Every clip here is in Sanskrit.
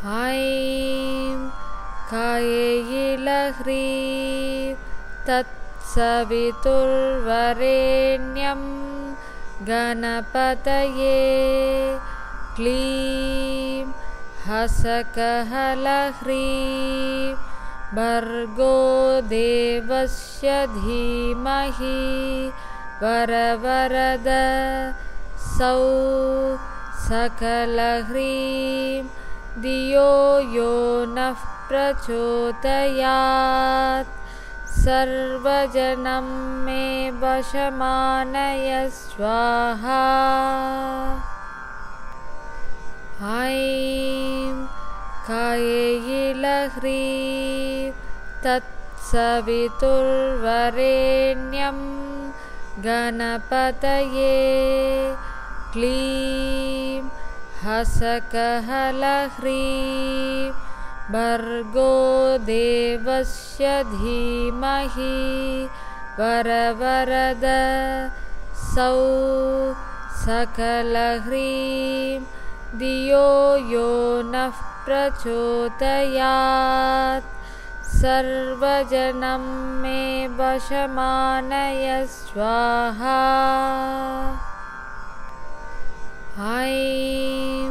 ऐं कायेयिलह्रीं तत्सवितुर्वरेण्यं गणपतये क्लीं हसकहलह्रीं भर्गो देवस्य धीमहि वरवरद सौः सकलह्रीं धियो यो नः प्रचोदयात् सर्वजनं मे वशमानय स्वाहा। ऐं कायेयिलह्रीं तत्सवितुर्वरेण्यं गणपतये क्लीं हसकहलह्रीं भर्गो देवस्य धीमहि वरवरद सौः सकलह्रीं धियो यो नः प्रचोदयात् सर्वजनं मे वशमानय स्वाहा। ऐं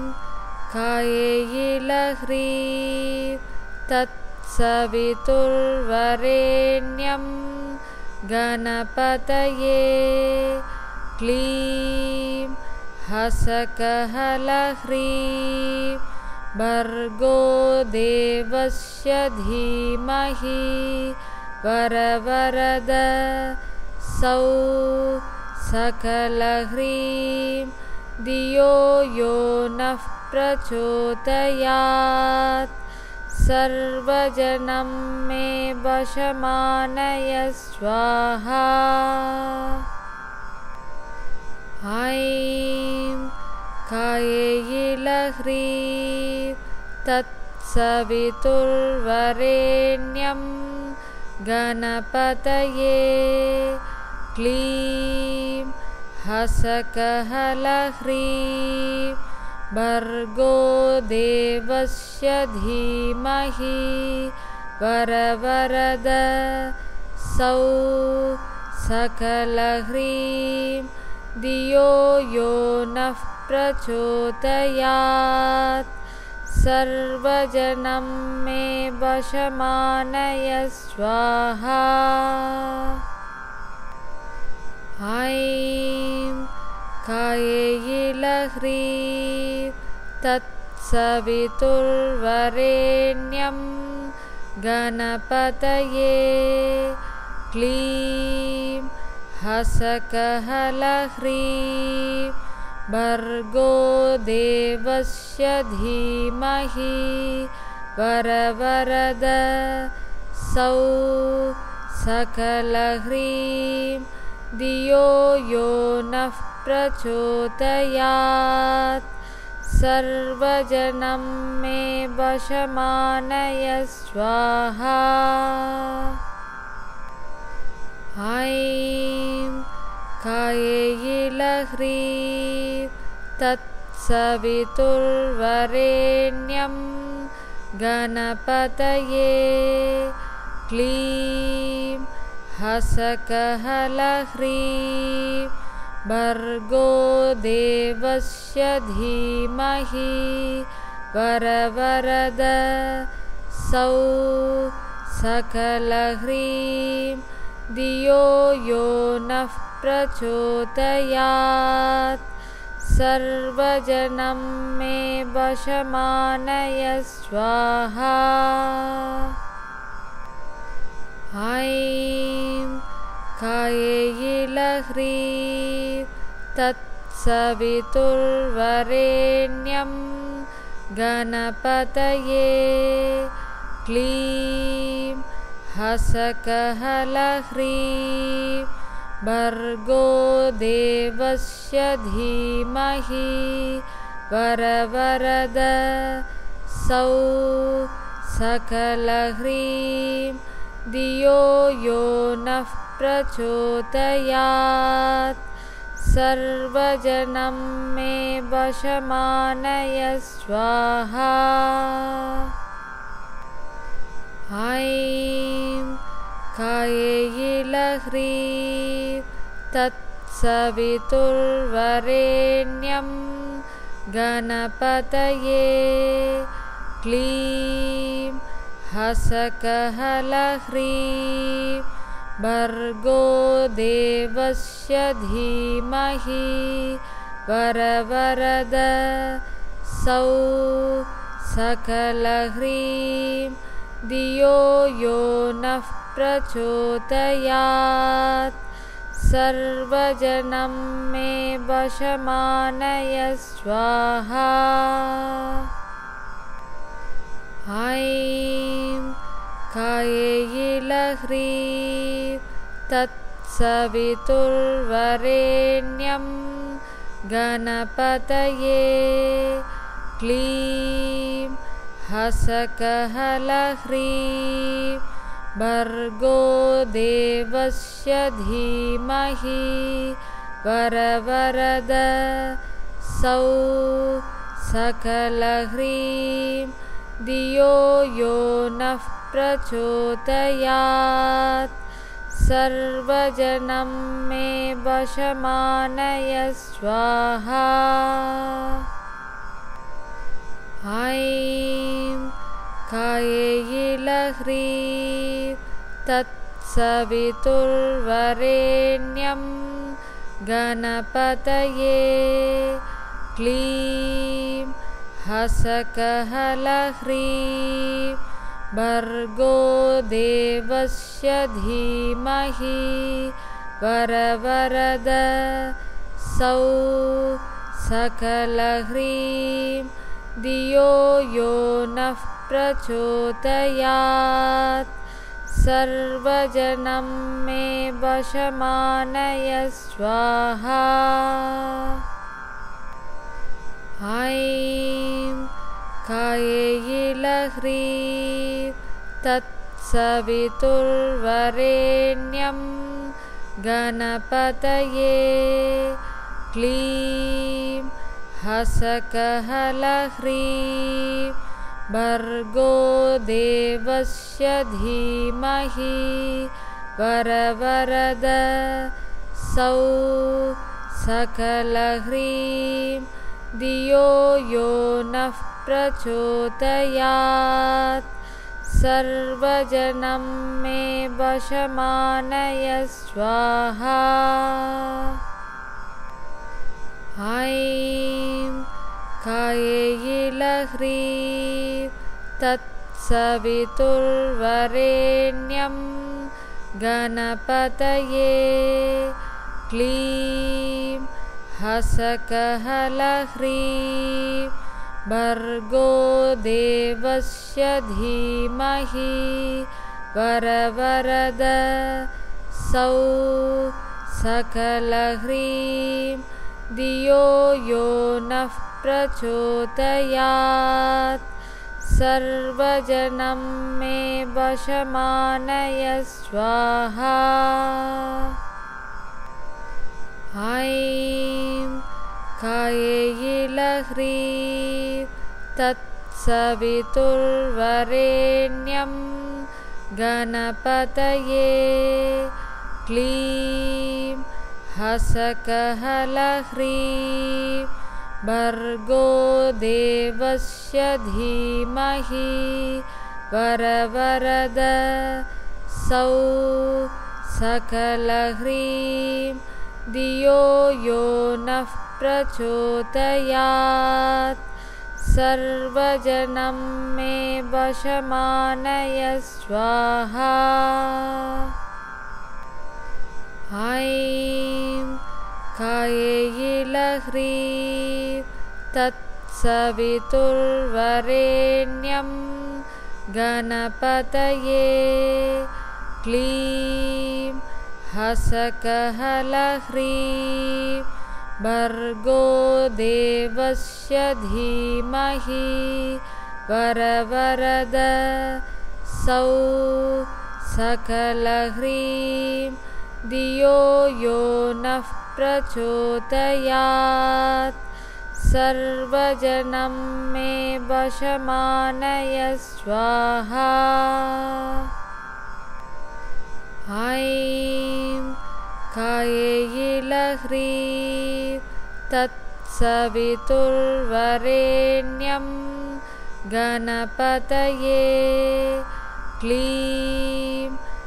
कायेयिलह्रीं तत्सवितुर्वरेण्यं गणपतये क्लीं हसकहलह्रीं भर्गो देवस्य धीमहि वरवरद सौः सकलह्रीं धियो यो नः प्रचोदयात् सर्वजनं मे वशमानय स्वाहा। ऐं कायेयिलह्रीं तत्सवितुर्वरेण्यं गणपतये क्लीं हसकहलह्रीं भर्गो देवस्य धीमहि वरवरद सौः सकलह्रीं धियो यो नः प्रचोदयात् सर्वजनं मे वशमानय स्वाहा। ऐं कायेयिलह्रीं तत्सवितुर्वरेण्यं गणपतये क्लीं हसकहलह्रीं भर्गो देवस्य धीमहि वरवरद सौः सकलह्रीं धियो यो नः प्रचोदयात् सर्वजनं मे वशमानय स्वाहा। ऐं कायेयिलह्रीं तत्सवितुर्वरेण्यं गणपतये क्लीं हसकहलह्रीं भर्गो देवस्य धीमहि वरवरद सौः सकलह्रीं धियो यो नः प्रचोदयात् सर्वजनं मे वशमानय स्वाहा। ऐं कायेयिलह्रीं तत्सवितुर्वरेण्यं गणपतये क्लीं हसकहलह्रीं भर्गो देवस्य धीमहि वरवरद सौः सकलह्रीं धियो यो नः प्रचोदयात् सर्वजनं मे वशमानय स्वाहा। ऐं कायेयिलह्रीं तत्सवितुर्वरेण्यं गणपतये क्लीं हसकहलह्रीं भर्गो देवस्य धीमहि वरवरद सौः सकलह्रीं धियो यो नः प्रचोदयात् सर्वजनं मे वशमानय स्वाहा। ऐं कायेयिलह्रीं तत्सवितुर्वरेण्यं गणपतये क्लीं हसकहलह्रीं भर्गो देवस्य धीमहि वरवरद सौः सकलह्रीं धियो यो नः प्रचोदयात् सर्वजनं मे वशमानय स्वाहा। ऐं कायेयिलह्रीं तत्सवितुर्वरेण्यं गणपतये क्लीं हसकहलह्रीं भर्गो देवस्य धीमहि वरवरद सौः सकलह्रीं धियो यो नः प्रचोदयात् सर्वजनं मे वशमानय स्वाहा। ऐं कायेयिलह्रीं तत्सवितुर्वरेण्यं गणपतये क्लीं हसकहलह्रीं भर्गो देवस्य धीमहि वरवरद सौः सकलह्रीं धियो यो नः प्रचोदयात् सर्वजनं मे वशमानय स्वाहा। ऐं कायेयिलह्रीं तत्सवितुर्वरेण्यं गणपतये क्लीं हसकहलह्रीं भर्गो देवस्य धीमहि वरवरद सौः सकलह्रीं धियो यो नः प्रचोदयात् सर्वजनं मे वशमानय स्वाहा। ऐं कायेयिलह्रीं तत्सवितुर्वरेण्यं गणपतये क्लीं हसकहलह्रीं भर्गो देवस्य धीमहि वरवरद सौः सकलह्रीं धियो यो नः प्रचोदयात् सर्वजनं मे वशमानय स्वाहा। ऐं कायेयिलह्रीं तत्सवितुर्वरेण्यं गणपतये क्लीं हसकहलह्रीं भर्गो देवस्य धीमहि वरवरद सौः सकलह्रीं धियो यो नः प्रचोदयात् सर्वजनं मे वशमानय स्वाहा। ऐं कायेयिलह्रीं तत्सवितुर्वरेण्यं गणपतये। क्लीं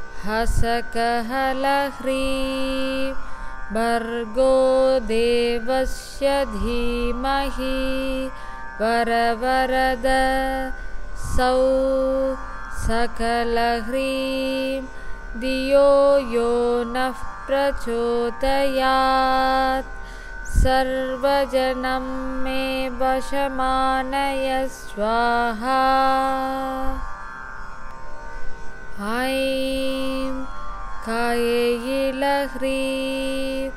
हसकहलह्रीं भर्गो देवस्य धीमहि वरवरद सौः सकलह्रीं धियो यो नः प्रचोदयात्। सर्वजनं मे वशमानय स्वाहा। ऐं कायेयिलह्रीं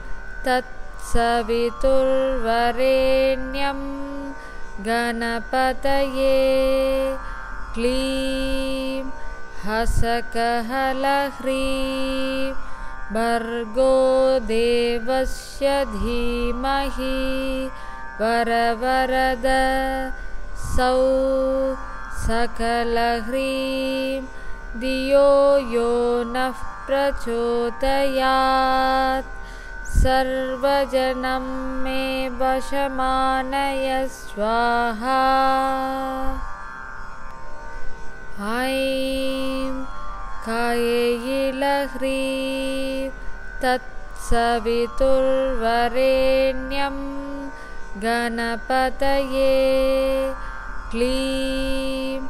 तत्सवितुर्वरेण्यं गणपतये। क्लीं हसकहलह्रीं भर्गो देवस्य धीमहि वरवरद सौः सकलह्रीं धियो यो नः प्रचोदयात्। सर्वजनं मे वशमानय स्वाहा। ऐं कायेयिलह्रीं तत्सवितुर्वरेण्यं गणपतये। क्लीं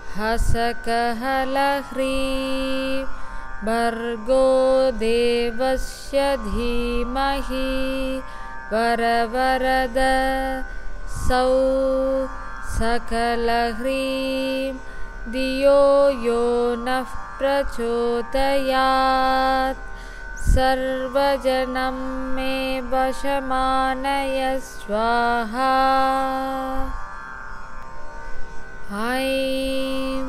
हसकहलह्रीं भर्गो देवस्य धीमहि वरवरद सौः सकलह्रीं धियो यो नः प्रचोदयात्। सर्वजनं मे वशमानय स्वाहा। ऐं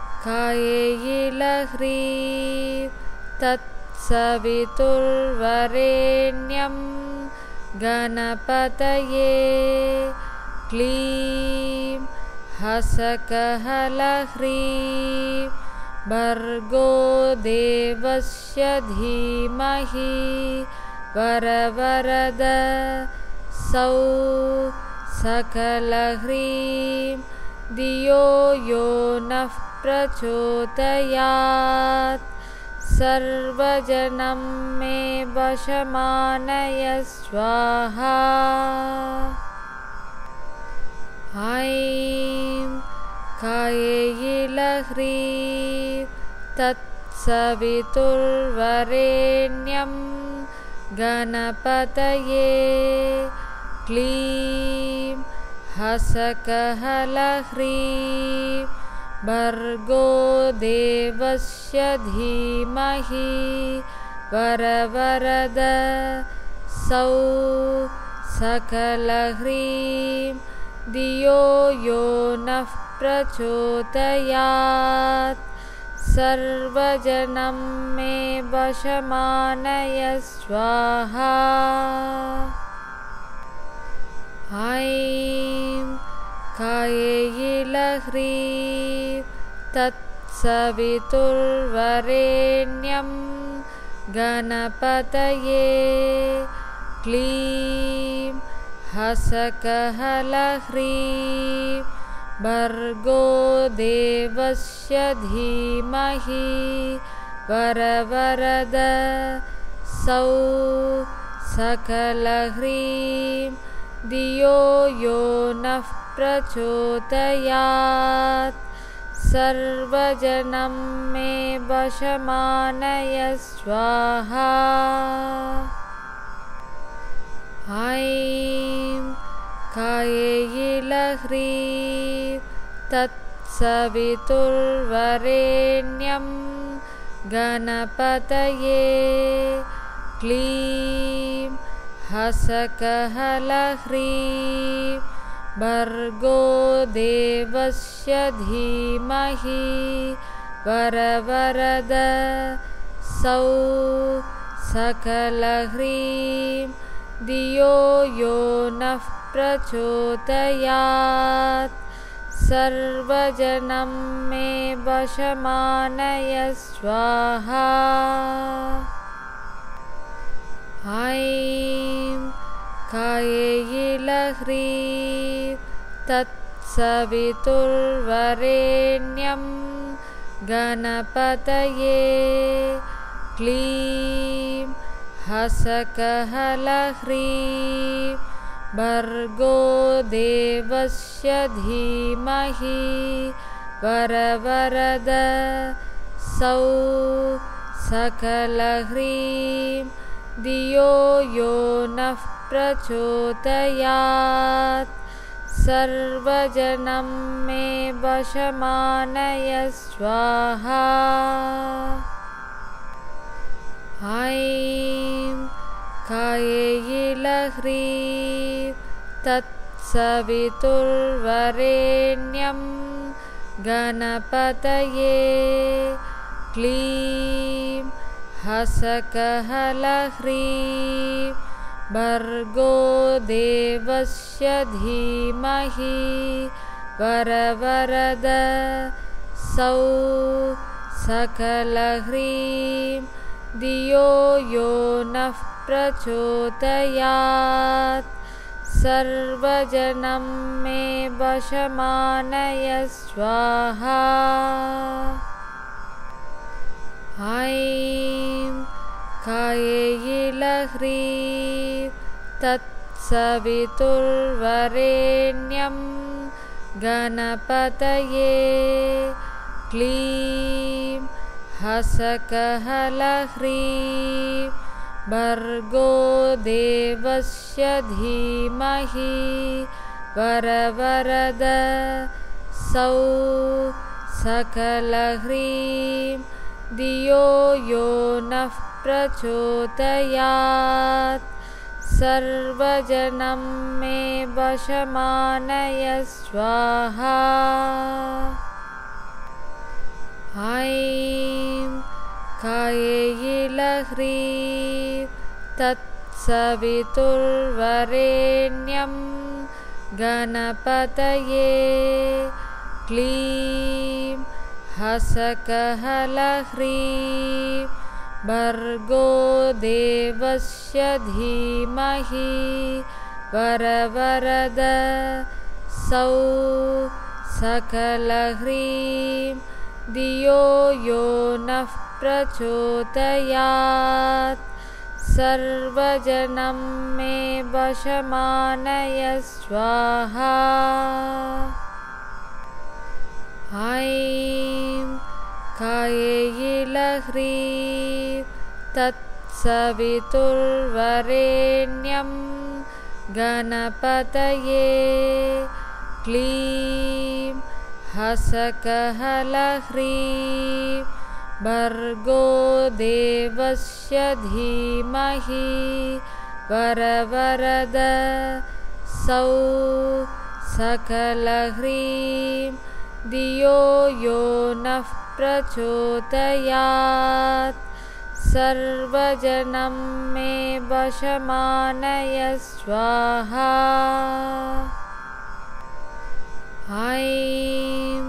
कायेयिलह्रीं तत्सवितुर्वरेण्यं गणपतये। क्लीं हसकहलह्रीं भर्गो देवस्य धीमहि वरवरद सौः सकलह्रीं धियो यो नः प्रचोदयात्। सर्वजनं मे वशमानय स्वाहा। ऐं कायेयिलह्रीं तत्सवितुर्वरेण्यं गणपतये। क्लीं हसकहलह्रीं भर्गो देवस्य धीमहि वरवरद सौः सकलह्रीं धियो यो नः प्रचोदयात्। सर्वजनं मे वशमानय स्वाहा। ऐं कायेयिलह्रीं तत्सवितुर्वरेण्यं गणपतये। क्लीं हसकहलह्रीं भर्गो देवस्य धीमहि वरवरद सौः सकलह्रीं धियो यो नः प्रचोदयात्। सर्वजनं मे वशमानय स्वाहा। ऐं कायेयिलह्रीं तत्सवितुर्वरेण्यं गणपतये। क्लीं हसकहलह्रीं भर्गो देवस्य धीमहि वरवरद सौः सकलह्रीं धियो यो नः प्रचोदयात् सर्वजनं मे वशमानय स्वाहा। ऐं कायेयिलह्रीं तत्सवितुर्वरेण्यं गणपतये। क्लीं हसकहलह्रीं भर्गो देवस्य धीमहि वरवरद सौः सकलह्रीं धियो यो नः प्रचोदयात् सर्वजनं मे वशमानय स्वाहा। ऐं कायेयिलह्रीं तत्सवितुर्वरेण्यं गणपतये। क्लीं हसकहलह्रीं भर्गो देवस्य धीमहि वरवरद सौः सकलह्रीं धियो यो नः प्रचोदयात् सर्वजनं मे वशमानय स्वाहा। ऐं कायेयिलह्रीं तत्सवितुर्वरेण्यं गणपतये। क्लीं हसकहलह्रीं भर्गो देवस्य धीमहि वरवरद सौः सकलह्रीं धियो यो नः प्रचोदयात् सर्वजनं मे वशमानय स्वाहा। ऐं कायेयिलह्रीं तत्सवितुर्वरेण्यं गणपतये। क्लीं हसकहलह्रीं भर्गो देवस्य धीमहि वरवरद सौः सकलह्रीं धियो यो नः प्रचोदयात् सर्वजनं मे वशमानय स्वाहा। ऐं कायेयिलह्रीं तत्सवितुर्वरेण्यं गणपतये। क्लीं हसकहलह्रीं भर्गो देवस्य धीमहि वरवरद सौः सकलह्रीं धियो यो नः प्रचोदयात् सर्वजनं मे वशमानय स्वाहा। ऐं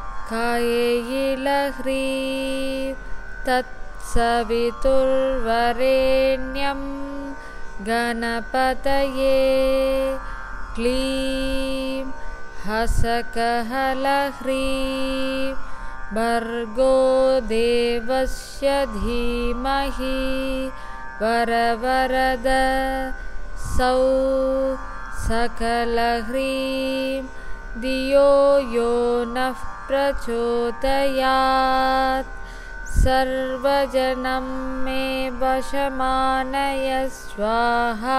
कायेयिलह्रीं तत्सवितुर्वरेण्यं गणपतये। क्लीं हसकहलह्रीं भर्गो देवस्य धीमहि वरवरद सौः सकलह्रीं धियो यो नः प्रचोदयात् सर्वजनं मे वशमानय स्वाहा।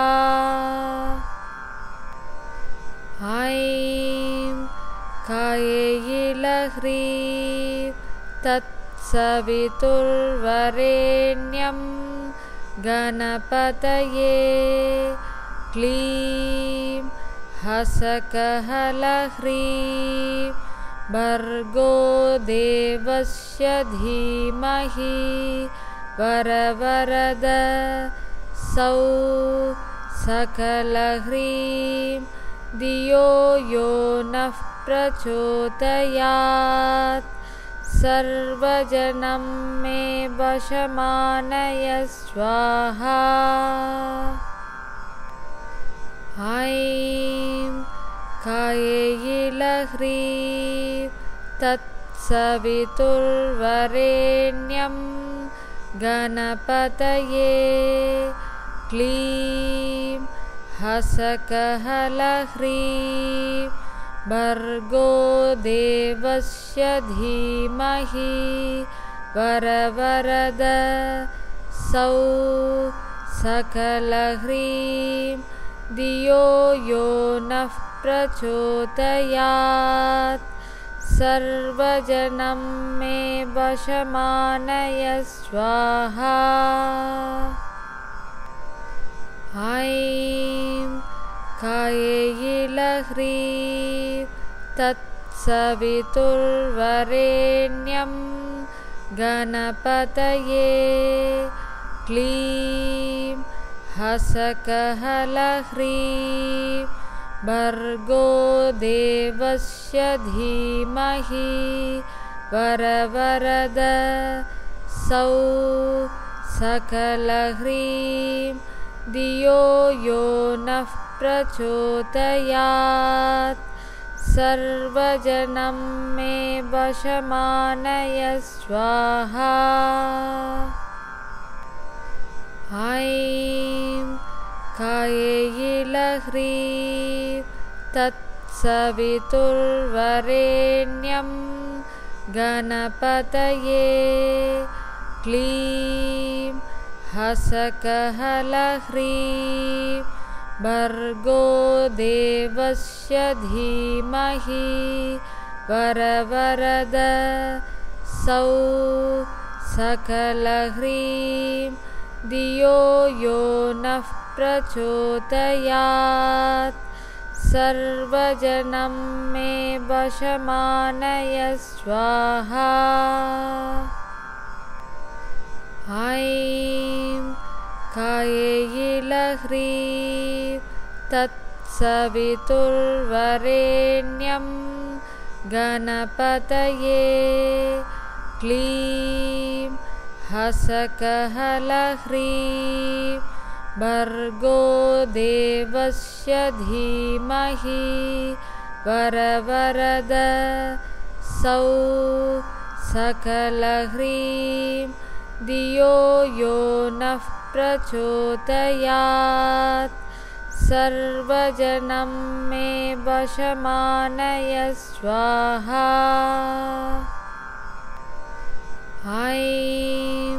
ऐं कायेयिलह्रीं तत्सवितुर्वरेण्यं गणपतये। क्लीं हसकहलह्रीं भर्गो देवस्य धीमहि वरवरद सौः सकलह्रीं धियो यो नः प्रचोदयात् सर्वजनं मे वशमानय स्वाहा। ऐं कायेयिलह्रीं तत्सवितुर्वरेण्यं गणपतये क्लीं हसकहलह्रीं भर्गो देवस्य धीमहि वरवरद सौः सकलह्रीं धियो यो नः प्रचोदयात् सर्वजनं मे वशमानय स्वाहा। ऐं कायेयिलह्रीं तत्सवितुर्वरेण्यं गणपतये क्लीं हसकहलह्रीं भर्गो देवस्य धीमहि वरवरद सौः सकलह्रीं धियो यो नः प्रचोदयात् सर्वजनं मे वशमानय स्वाहा। ऐं कायेयिलह्रीं तत्सवितुर्वरेण्यं गणपतये क्लीं हसकहलह्रीं भर्गो देवस्य धीमहि वरवरद सौः सकलह्रीं धियो यो नः प्रचोदयात् सर्वजनं मे वशमानय स्वाहा। ऐं कायेयिलह्रीं तत्सवितुर्वरेण्यं गणपतये क्लीं हसकहलह्रीं भर्गो देवस्य धीमहि वरवरद सौः सकलह्रीं धियो यो नः प्रचोदयात् सर्वजनं मे वशमानय स्वाहा। ऐं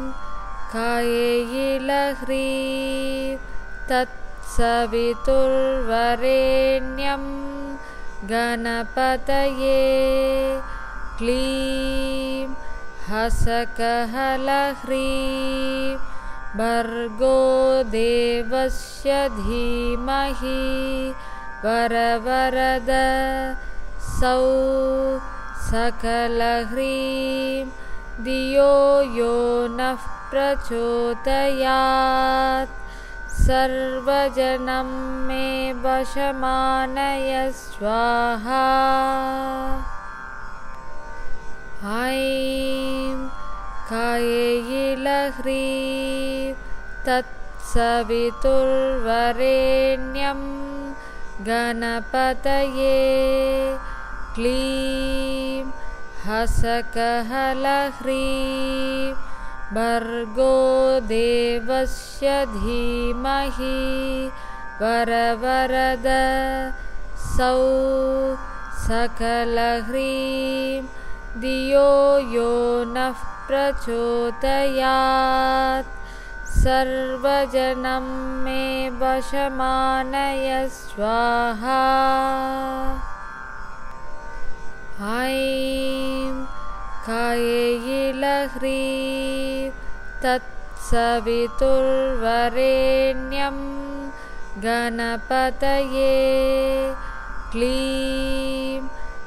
कायेयिलह्रीं तत्सवितुर्वरेण्यं गणपतये क्लीं हसकहलह्रीं भर्गो देवस्य धीमहि वरवरद सौः सकलह्रीं धियो यो नः प्रचोदयात् सर्वजनं मे वशमानय स्वाहा। ऐं कायेयिलह्रीं तत्सवितुर्वरेण्यं गणपतये क्लीं हसकहलह्रीं भर्गो देवस्य धीमहि वरवरद सौः सकलह्रीं धियो यो नः प्रचोदयात् सर्वजनं मे वशमानय स्वाहा। ऐं कायेयिलह्रीं तत्सवितुर्वरेण्यं गणपतये क्लीं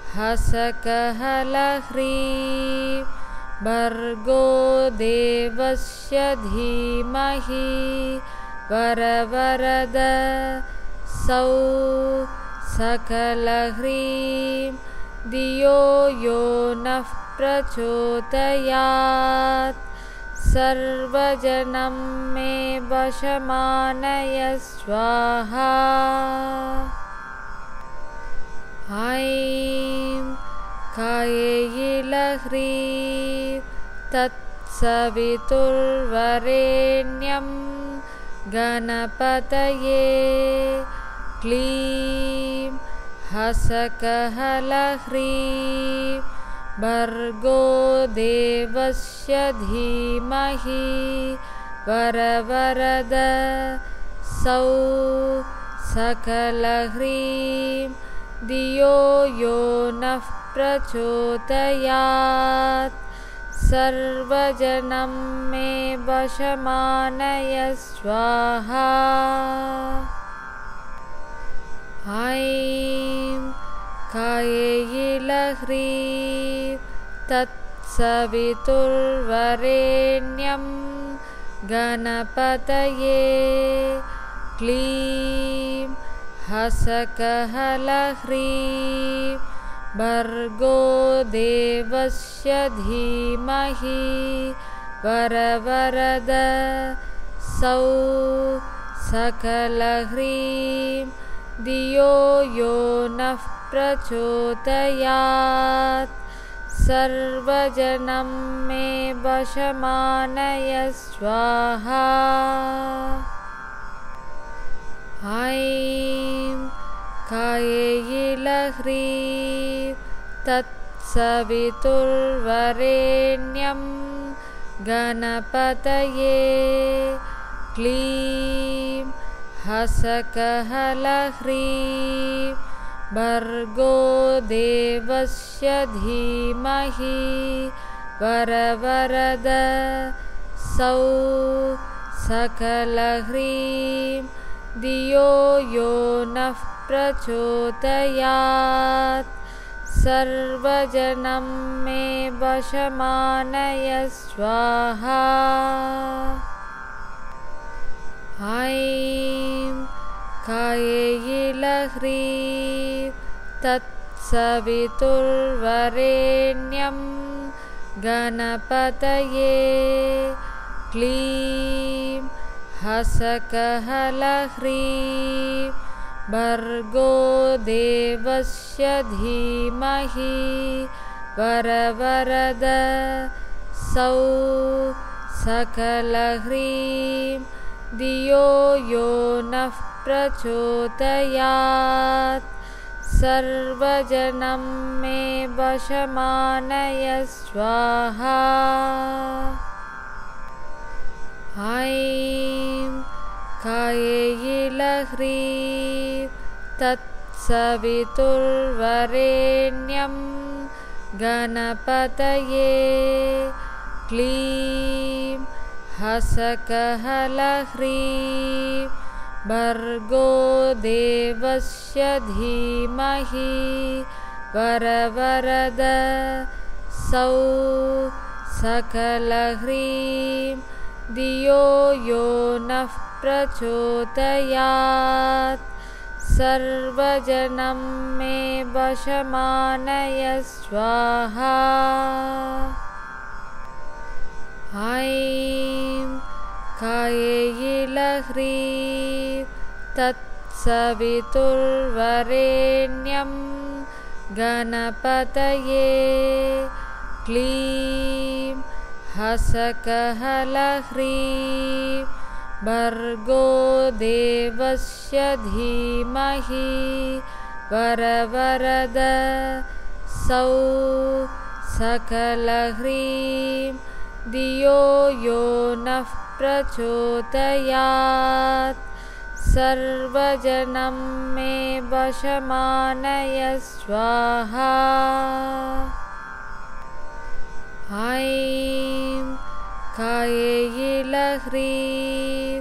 हसकहलह्रीं भर्गो देवस्य धीमहि वरवरद सौः सकलह्रीं धियो यो नः प्रचोदयात् सर्वजनं मे वशमानय स्वाहा। ऐं कायेयिलह्रीं तत्सवितुर्वरेण्यं गणपतये क्लीं हसकहलह्रीं भर्गो देवस्य धीमहि वरवरद सौः सकलह्रीं धियो यो नः प्रचोदयात् सर्वजनं मे वशमानय स्वाहा। ऐं कायेयिलह्रीं तत्सवितुर्वरेण्यं गणपतये क्लीं हसकहलह्रीं भर्गो देवस्य धीमहि वरवरद सौः सकलह्रीं धियो यो नः प्रचोदयात् सर्वजनं मे वशमानय स्वाहा। ऐं कायेयिलह्रीं तत्सवितुर्वरेण्यं गणपतये क्लीं हसकहलह्रीं भर्गो देवस्य धीमहि वरवरद सौः सकलह्रीं धियो यो नः प्रचोदयात् सर्वजनं मे वशमानय स्वाहा। ऐं कायेयिलह्रीं तत्सवितुर्वरेण्यं गणपतये क्लीं हसकहलह्रीं भर्गो देवस्य धीमहि वरवरद सौः सकलह्रीं धियो यो नः प्रचोदयात् सर्वजनं मे वशमानय स्वाहा। ऐं कायेयिलह्रीं तत्सवितुर्वरेण्यं गणपतये क्लीं हसकहलह्रीं भर्गो देवस्य धीमहि वरवरद सौः सकलह्रीं धियो यो नः प्रचोदयात् सर्वजनं मे वशमानय स्वाहा। ऐं कायेयिलह्रीं तत्सवितुर्वरेण्यं गणपतये क्लीं हसकहलह्रीं भर्गो देवस्य धीमहि वरवरद सौः सकलह्रीं धियो यो नः प्रचोदयात् सर्वजनं मे वशमानय स्वाहा। ऐं कायेयिलह्रीं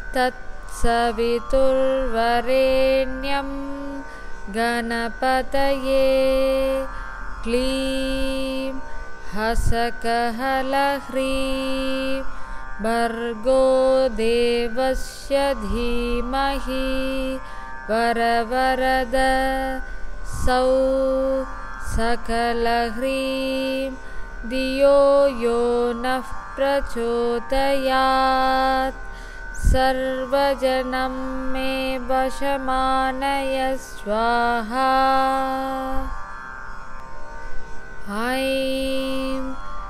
तत्सवितुर्वरेण्यं गणपतये क्लीं हसकहलह्रीं भर्गो देवस्य धीमहि वरवरद सौ सकलह्रीं धियो यो नः प्रचोदयात् सर्वजनं मे वशमानय स्वाहा। ऐं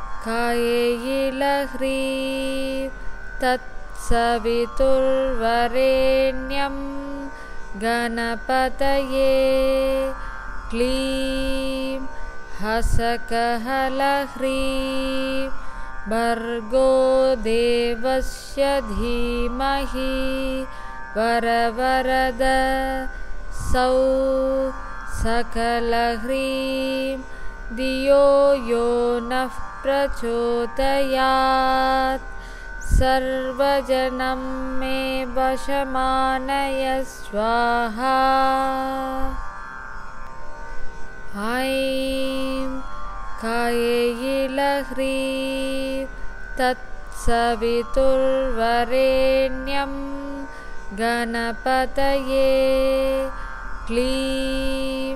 कायेयिलह्रीं तत्सवितुर्वरेण्यं गणपतये क्लीं हसकहलह्रीं भर्गो देवस्य धीमहि वरवरद सौ सकलह्रीं धियो यो नः प्रचोदयात् सर्वजनं मे वशमानय स्वाहा। ऐं कायेयिलह्रीं तत्सवितुर्वरेण्यं गणपतये क्लीं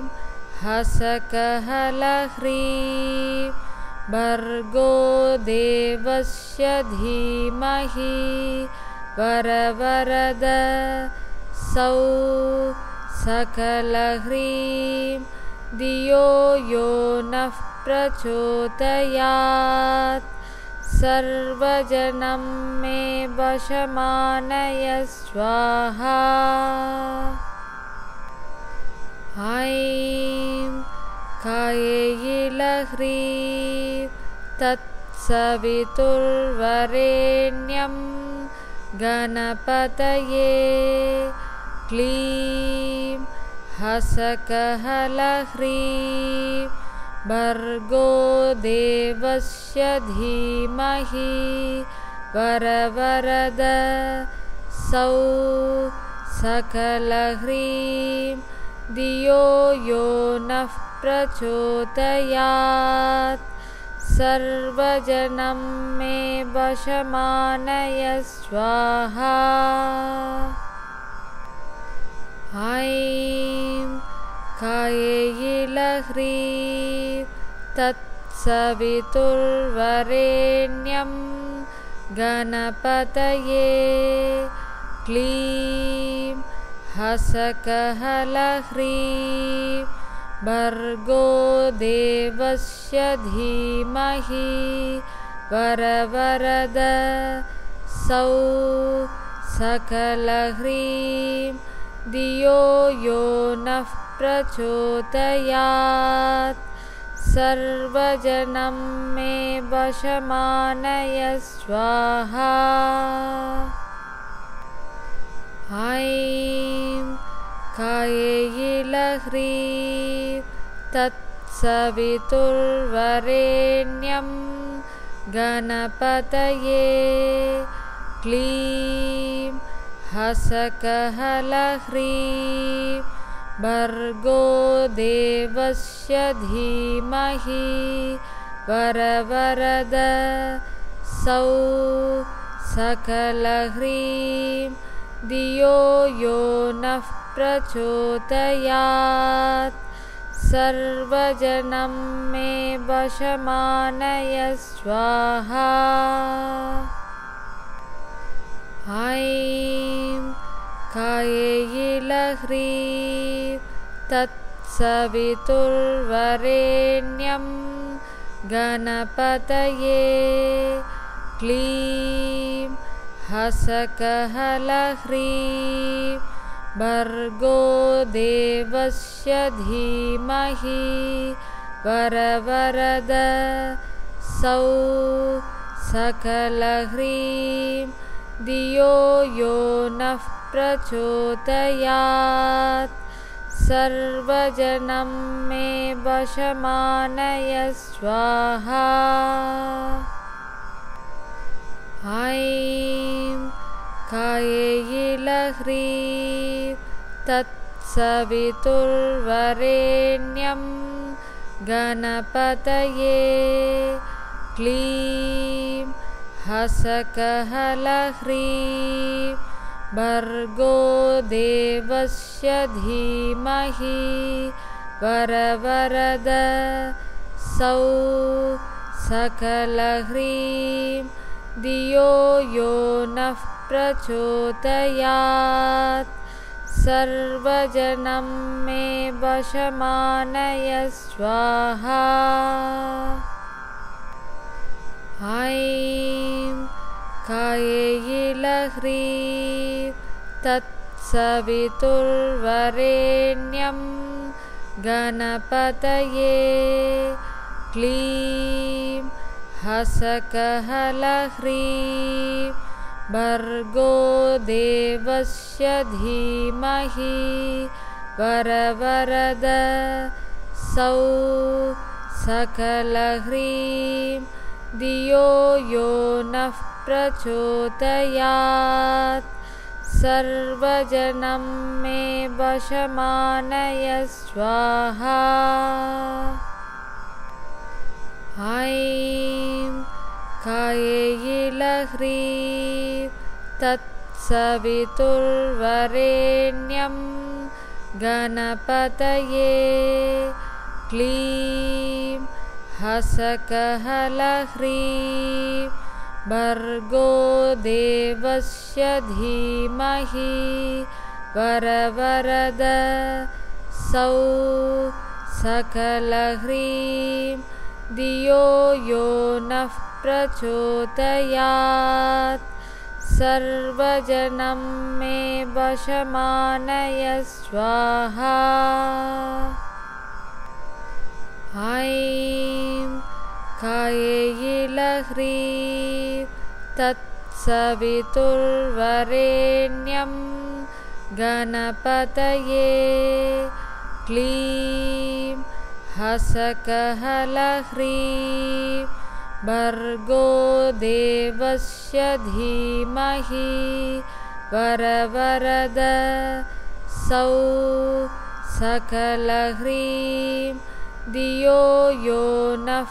हसकहलह्रीं भर्गो देवस्य धीमहि वरवरद सौ सकलह्रीं धियो यो नः प्रचोदयात् सर्वजनं मे वशमानय स्वाहा। ऐं कायेयिलह्रीं तत्सवितुर्वरेण्यं गणपतये क्लीं हसकहलह्रीं भर्गो देवस्य धीमहि वरवरद सौ सकलह्रीं धियो यो नः प्रचोदयात् सर्वजनं मे वशमानय स्वाहा। ऐं कायेयिलह्रीं तत्सवितुर्वरेण्यं गणपतये क्लीं हसकहलह्रीं भर्गो देवस्य धीमहि वरवरद सौ सकलह्रीं धियो यो नः प्रचोदयात् सर्वजनं मे वशमानय स्वाहा। ऐं कायेयिलह्रीं तत्सवितुर्वरेण्यं गणपतये क्लीं हसकहलह्रीं भर्गो देवस्य धीमहि वरवरद सौ सकलह्रीं धियो यो नः प्रचोदयात् सर्वजनं मे वशमानय स्वाहा। ऐं कायेयिलह्रीं तत्सवितुर्वरेण्यं गणपतये क्लीं हसकहलह्रीं भर्गो देवस्य धीमहि वरवरद सौ सकलह्रीं धियो यो नः प्रचोदयात् सर्वजनं मे वशमानय स्वाहा। ऐं कायेयिलह्रीं तत्सवितुर्वरेण्यं गणपतये क्लीं हसकहलह्रीं भर्गो देवस्य धीमहि वरवरद सौ सकलह्रीं धियो यो नः प्रचोदयात् सर्वजनं मे वशमानय स्वाहा। ऐं कायेयिलह्रीं तत्सवितुर्वरेण्यं गणपतये क्लीं हसकहलह्रीं भर्गो देवस्य धीमहि वरवरद सौ सकलह्रीं धियो यो नः प्रचोदयात् सर्वजनं मे वशमानय स्वाहा। ऐं कायेयिलह्रीं तत्सवितुर्वरेण्यं गणपतये क्लीं हसकहलह्रीं भर्गो देवस्य धीमहि वरवरद सौ सकलह्रीं धियो यो नः प्रचोदयात् सर्वजनं मे वशमानय स्वाहा। ऐं कायेयिलह्रीं तत्सवितुर्वरेण्यं गणपतये क्लीं हसकहलह्रीं भर्गो देवस्य धीमहि वरवरद सौ सकलह्रीं धियो यो नः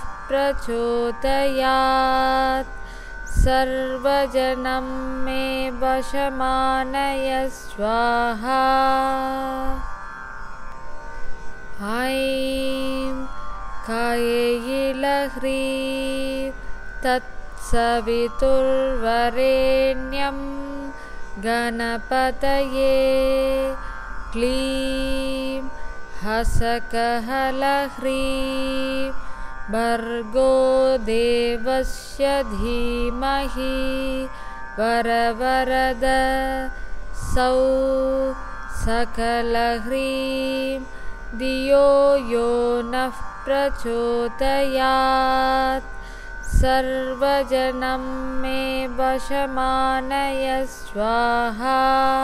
प्रचोदयात् सर्वजनं मे वशमानय स्वाहा। ऐं कायेयिलह्रीं तत्सवितुर्वरेण्यं गणपतये क्लीं हसकहलह्रीं भर्गो देवस्य धीमहि वरवरद सौ सकलह्रीं धियो यो नः प्रचोदयात् सर्वजनं मे वशमानय स्वाहा।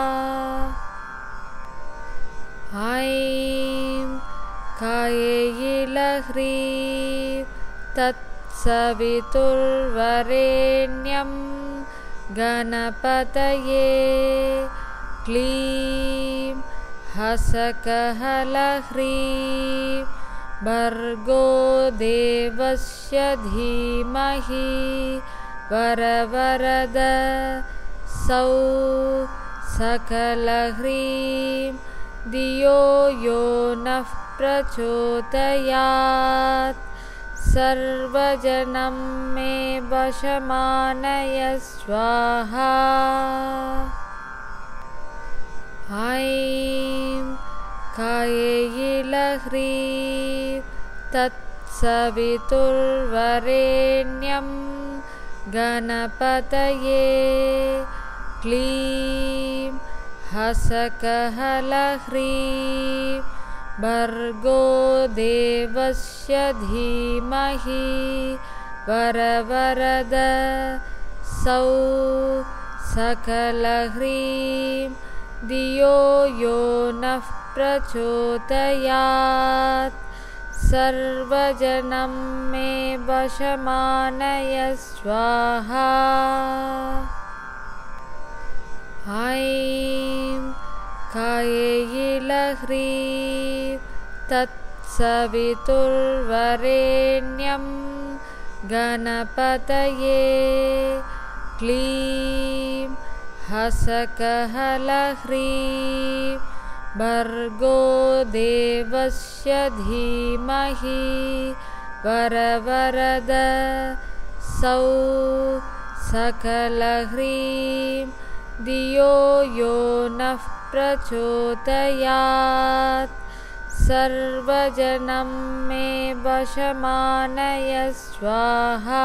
ऐं कायेयिलह्रीं तत्सवितुर्वरेण्यं गणपतये क्लीं हसकहलह्रीं भर्गो देवस्य धीमहि वरवरद सौ सकलह्रीं धियो यो नः प्रचोदयात् सर्वजनं मे वशमानय स्वाहा। ऐं कायेयिलह्रीं तत्सवितुर्वरेण्यं गणपतये क्लीं हसकहलह्रीं भर्गो देवस्य धीमहि वरवरद सौ सकलह्रीं धियो यो नः प्रचोदयात् सर्वजनं मे वशमानय स्वाहा। ऐं कायेयिलह्रीं तत्सवितुर्वरेण्यं गणपतये क्लीं हसकः लह्रीं भर्गो देवस्य धीमहि वरवरद सकलह्रीं धियो यो नः प्रचोदयात् सर्वजनं मे वशमानय स्वाहा।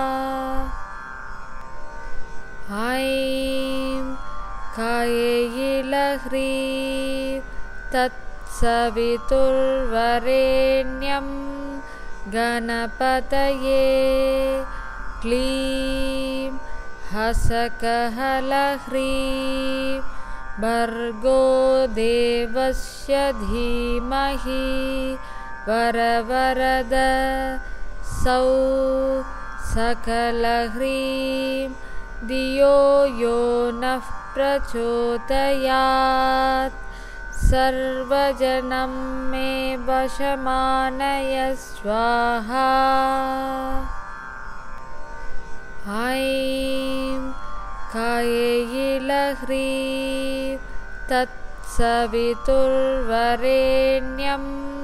ऐं कायेयी लह्रीं तत्सवितुर्वरेण्यं गणपतये क्लीं हसकः लह्रीं भर्गो देवस्य धीमहि वरवरद सकलह्रीं धियो यो नः प्रचोदयात् सर्वजनं मे वशमानय स्वाहा। ऐं कायेयी लह्रीं तत्सवितुर्वरेण्यं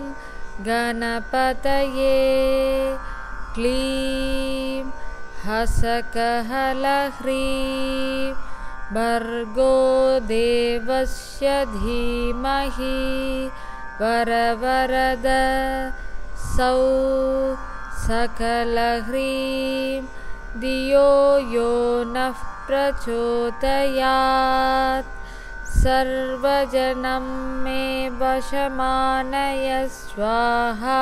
गणपतये क्लीं हसकः लह्रीं भर्गो देवस्य धीमहि वरवरद सकलह्रीं धियो यो नः प्रचोदयात् सर्वजनं मे वशमानय स्वाहा।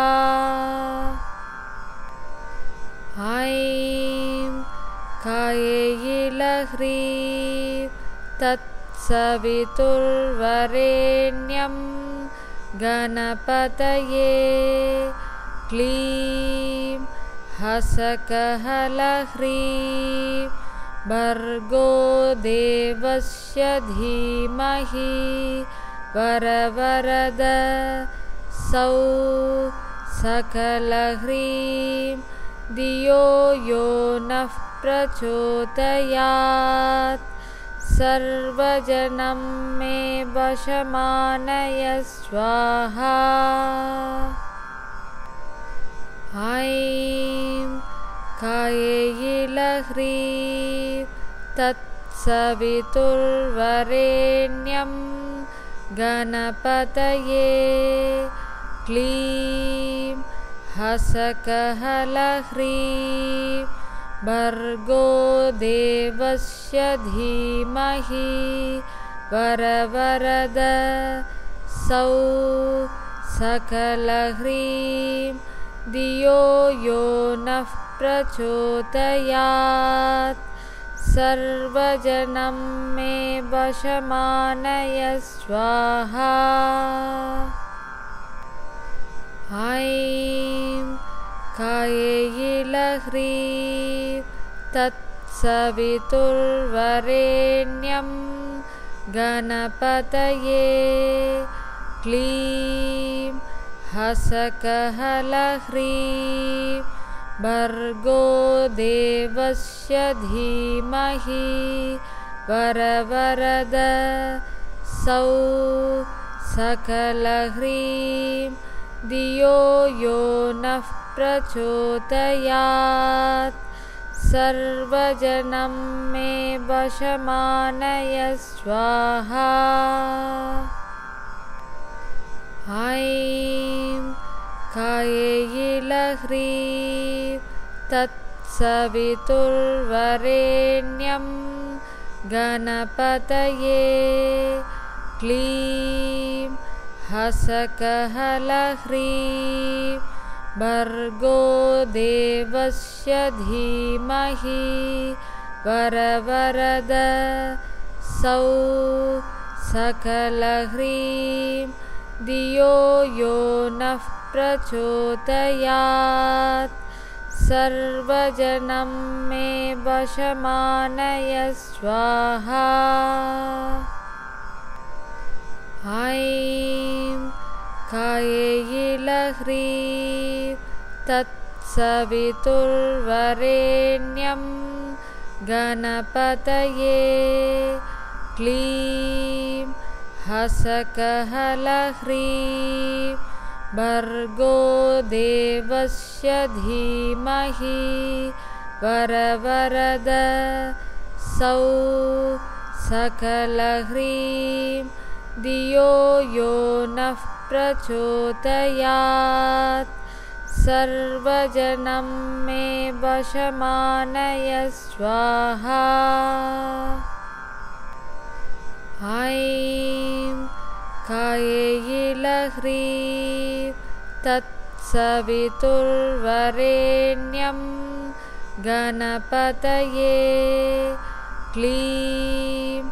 ऐं कायेयी लह्रीं तत्सवितुर्वरेण्यं गणपतये क्लीं हसकः लह्रीं भर्गो देवस्य धीमहि वरवरद सकलह्रीं धियो यो नः प्रचोदयात् सर्वजनं मे वशमानय स्वाहा। ऐं कायेयी लह्रीं तत्सवितुर्वरेण्यं गणपतये क्लीं हसकः लह्रीं भर्गो देवस्य धीमहि वरवरद सकलह्रीं धियो यो नः प्रचोदयात् सर्वजनं मे वशमानय स्वाहा। ऐं कायेयी लह्रीं तत्सवितुर्वरेण्यं गणपतये क्लीं हसकः लह्रीं भर्गो देवस्य धीमहि वरवरद सकलह्रीं धियो यो नः प्रचोदयात् सर्वजनं मे वशमानय स्वाहा। ऐं कायेयी लह्रीं तत्सवितुर्वरेण्यं गणपतये क्लीं हसकः लह्रीं भर्गो देवस्य धीमहि वरवरद सकलह्रीं धियो यो नः प्रचोदयात् सर्वजनं मे वशमानय स्वाहा। ऐं कायेयी लह्रीं तत्सवितुर्वरेण्यं गणपतये क्लीं हसकहलह्रीं भर्गो देवस्य धीमहि वरवरद सौः सकलह्रीं धियो यो नः प्रचोदयात् सर्वजनं मे वशमानय स्वाहा। ऐं कायेयिलह्रीं तत्सवितुर्वरेण्यं गणपतये क्लीं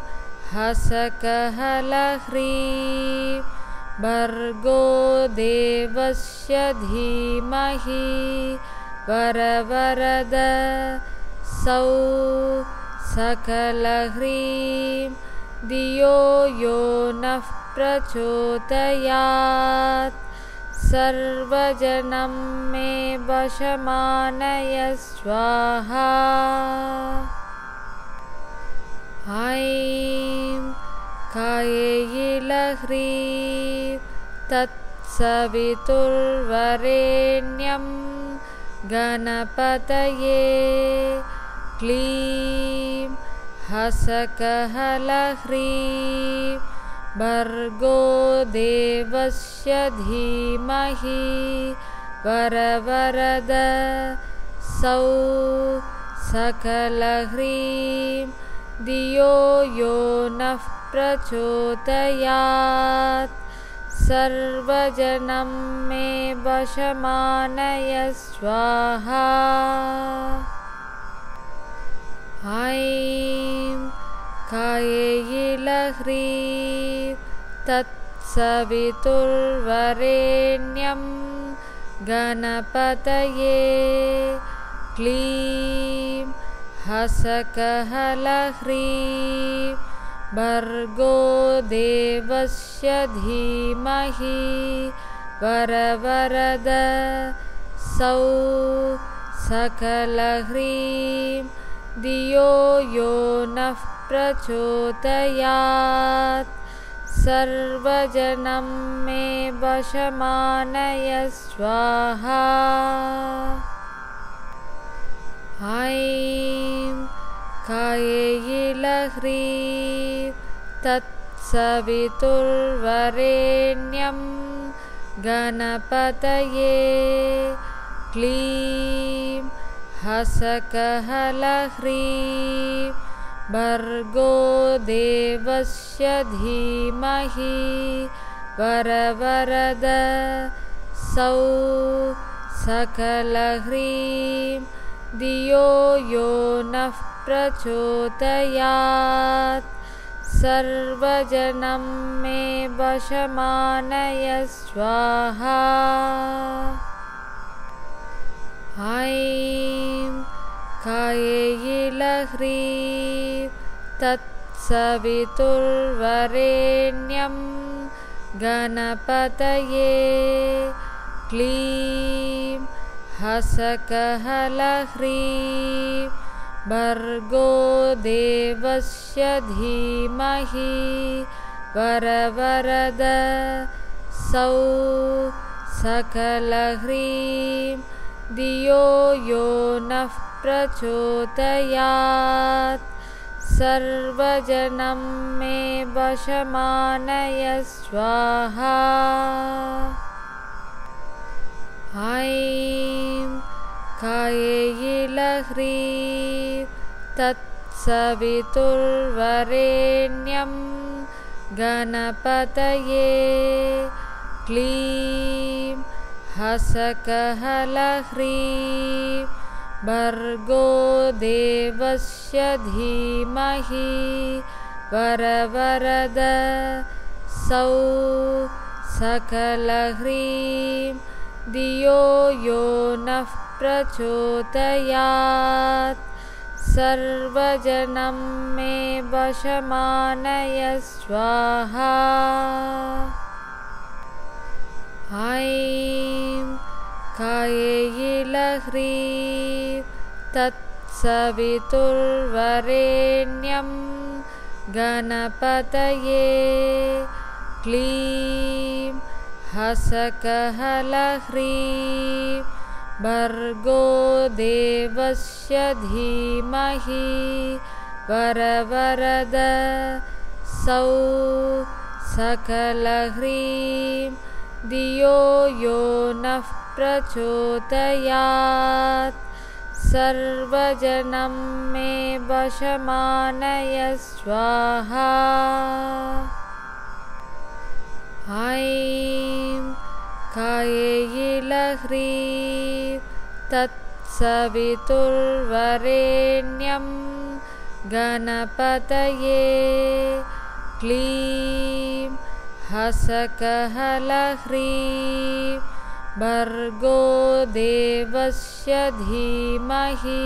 हसकहलह्रीं भर्गो देवस्य धीमहि वरवरद सौः सकलह्रीं धियो यो नः प्रचोदयात् सर्वजनं मे वशमानय स्वाहा। ऐं कायेयिलह्रीं तत्सवितुर्वरेण्यं गणपतये क्लीं हसकहलह्रीं भर्गो देवस्य धीमहि वरवरद सौः सकलह्रीं धियो यो नः प्रचोदयात् सर्वजनं मे वशमानय स्वाहा। ऐं कायेयिलह्रीं तत्सवितुर्वरेण्यं गणपतये क्लीं हसकहलह्रीं भर्गो देवस्य धीमहि वरवरद सौः सकलह्रीं धियो यो नः प्रचोदयात् सर्वजनं मे वशमानय स्वाहा। ऐं कायेयिलह्रीं तत्सवितुर्वरेण्यं गणपतये क्लीं हसकहलह्रीं भर्गो देवस्य धीमहि वरवरद सौः सकलह्रीं धियो यो नः प्रचोदयात् सर्वजनं मे वशमानय स्वाहा। ऐं कायेयिलह्रीं तत्सवितुर्वरेण्यं गणपतये क्लीं हसकहलह्रीं भर्गो देवस्य धीमहि वरवरद सौः सकलह्रीं धियो यो नः प्रचोदयात् सर्वजनं मे वशमानय स्वाहा। ऐं कायेयिलह्रीं तत्सवितुर्वरेण्यं गणपतये क्लीं हसकहलह्रीं भर्गो देवस्य धीमहि वरवरद सौः सकलह्रीं धियो यो नः प्रचोदयात् सर्वजनं मे वशमानय स्वाहा। ऐं कायेयिलह्रीं तत्सवितुर्वरेण्यं गणपतये क्लीं हसकहलह्रीं भर्गो देवस्य धीमहि वरवरद सौः सकलह्रीं धियो यो नः प्रचोदयात् सर्वजनं मे वशमानय स्वाहा। ऐं कायेयिलह्रीं तत्सवितुर्वरेण्यं गणपतये क्लीं हसकहलह्रीं भर्गो देवस्य धीमहि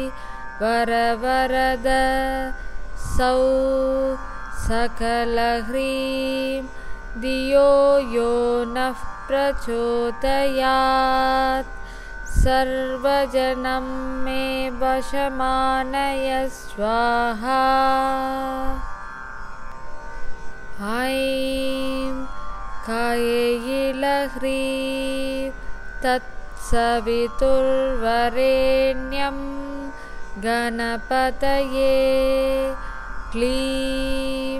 वरवरद सौः सकलह्रीं धियो यो नः प्रचोदयात् सर्वजनं मे वशमानय स्वाहा। ऐं कायेयिलह्रीं तत्सवितुर्वरेण्यं गणपतये क्लीं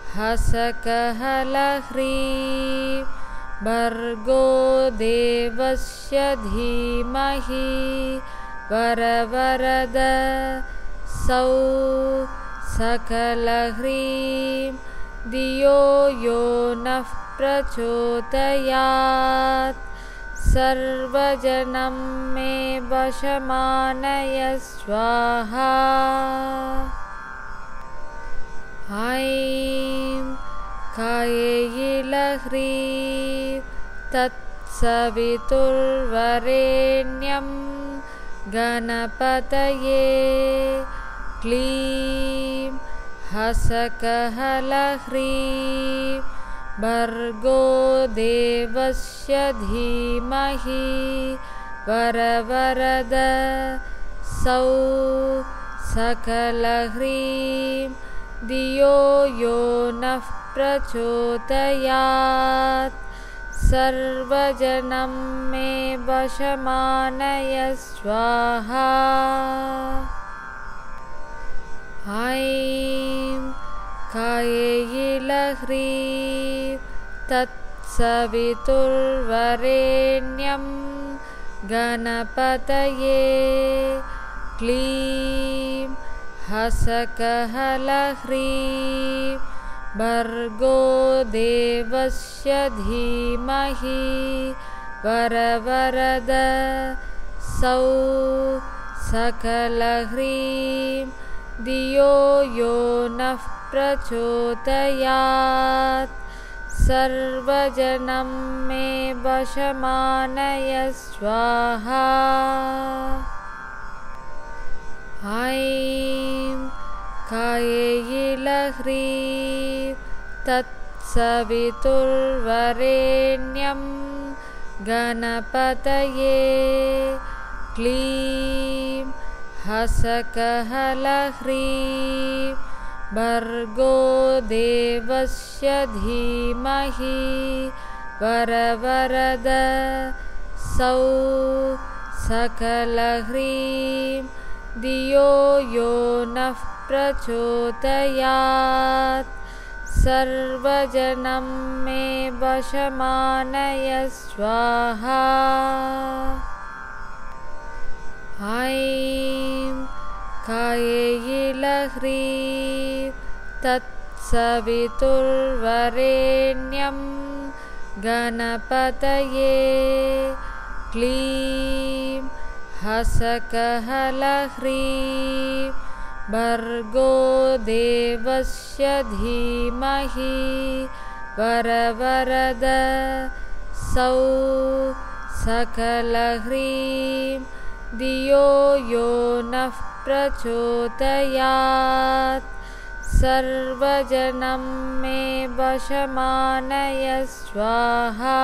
हसकहलह्रीं भर्गो देवस्य धीमहि वरवरद सौः सकलह्रीं धियो यो नः प्रचोदयात् सर्वजनं मे वशमानय स्वाहा। ऐं कायेयिलह्रीं तत्सवितुर्वरेण्यं गणपतये क्लीं हसकहलह्रीं भर्गो देवस्य धीमहि वरवरद सौः सकलह्रीं धियो यो नः प्रचोदयात् सर्वजनं मे वशमानय स्वाहा। ऐं कायेयिलह्रीं तत्सवितुर्वरेण्यं गणपतये क्लीं हसकहलह्रीं भर्गो देवस्य धीमहि वरवरद सौः सकलह्रीं धियो यो नः प्रचोदयात् सर्वजनं मे वशमानय स्वाहा। ऐं कायेयिलह्रीं तत्सवितुर्वरेण्यं गणपतये क्लीं हसकहलह्रीं भर्गो देवस्य धीमहि वरवरद सौः सकलह्रीं धियो यो नः प्रचोदयात् सर्वजनं मे वशमानय स्वाहा। ऐं कायेयिलह्रीं तत्सवितुर्वरेण्यं गणपतये क्लीं हसकहलह्रीं भर्गो देवस्य धीमहि वरवरद सौः सकलह्रीं धियो यो नः प्रचोदयात् सर्वजनं मे वशमानय स्वाहा।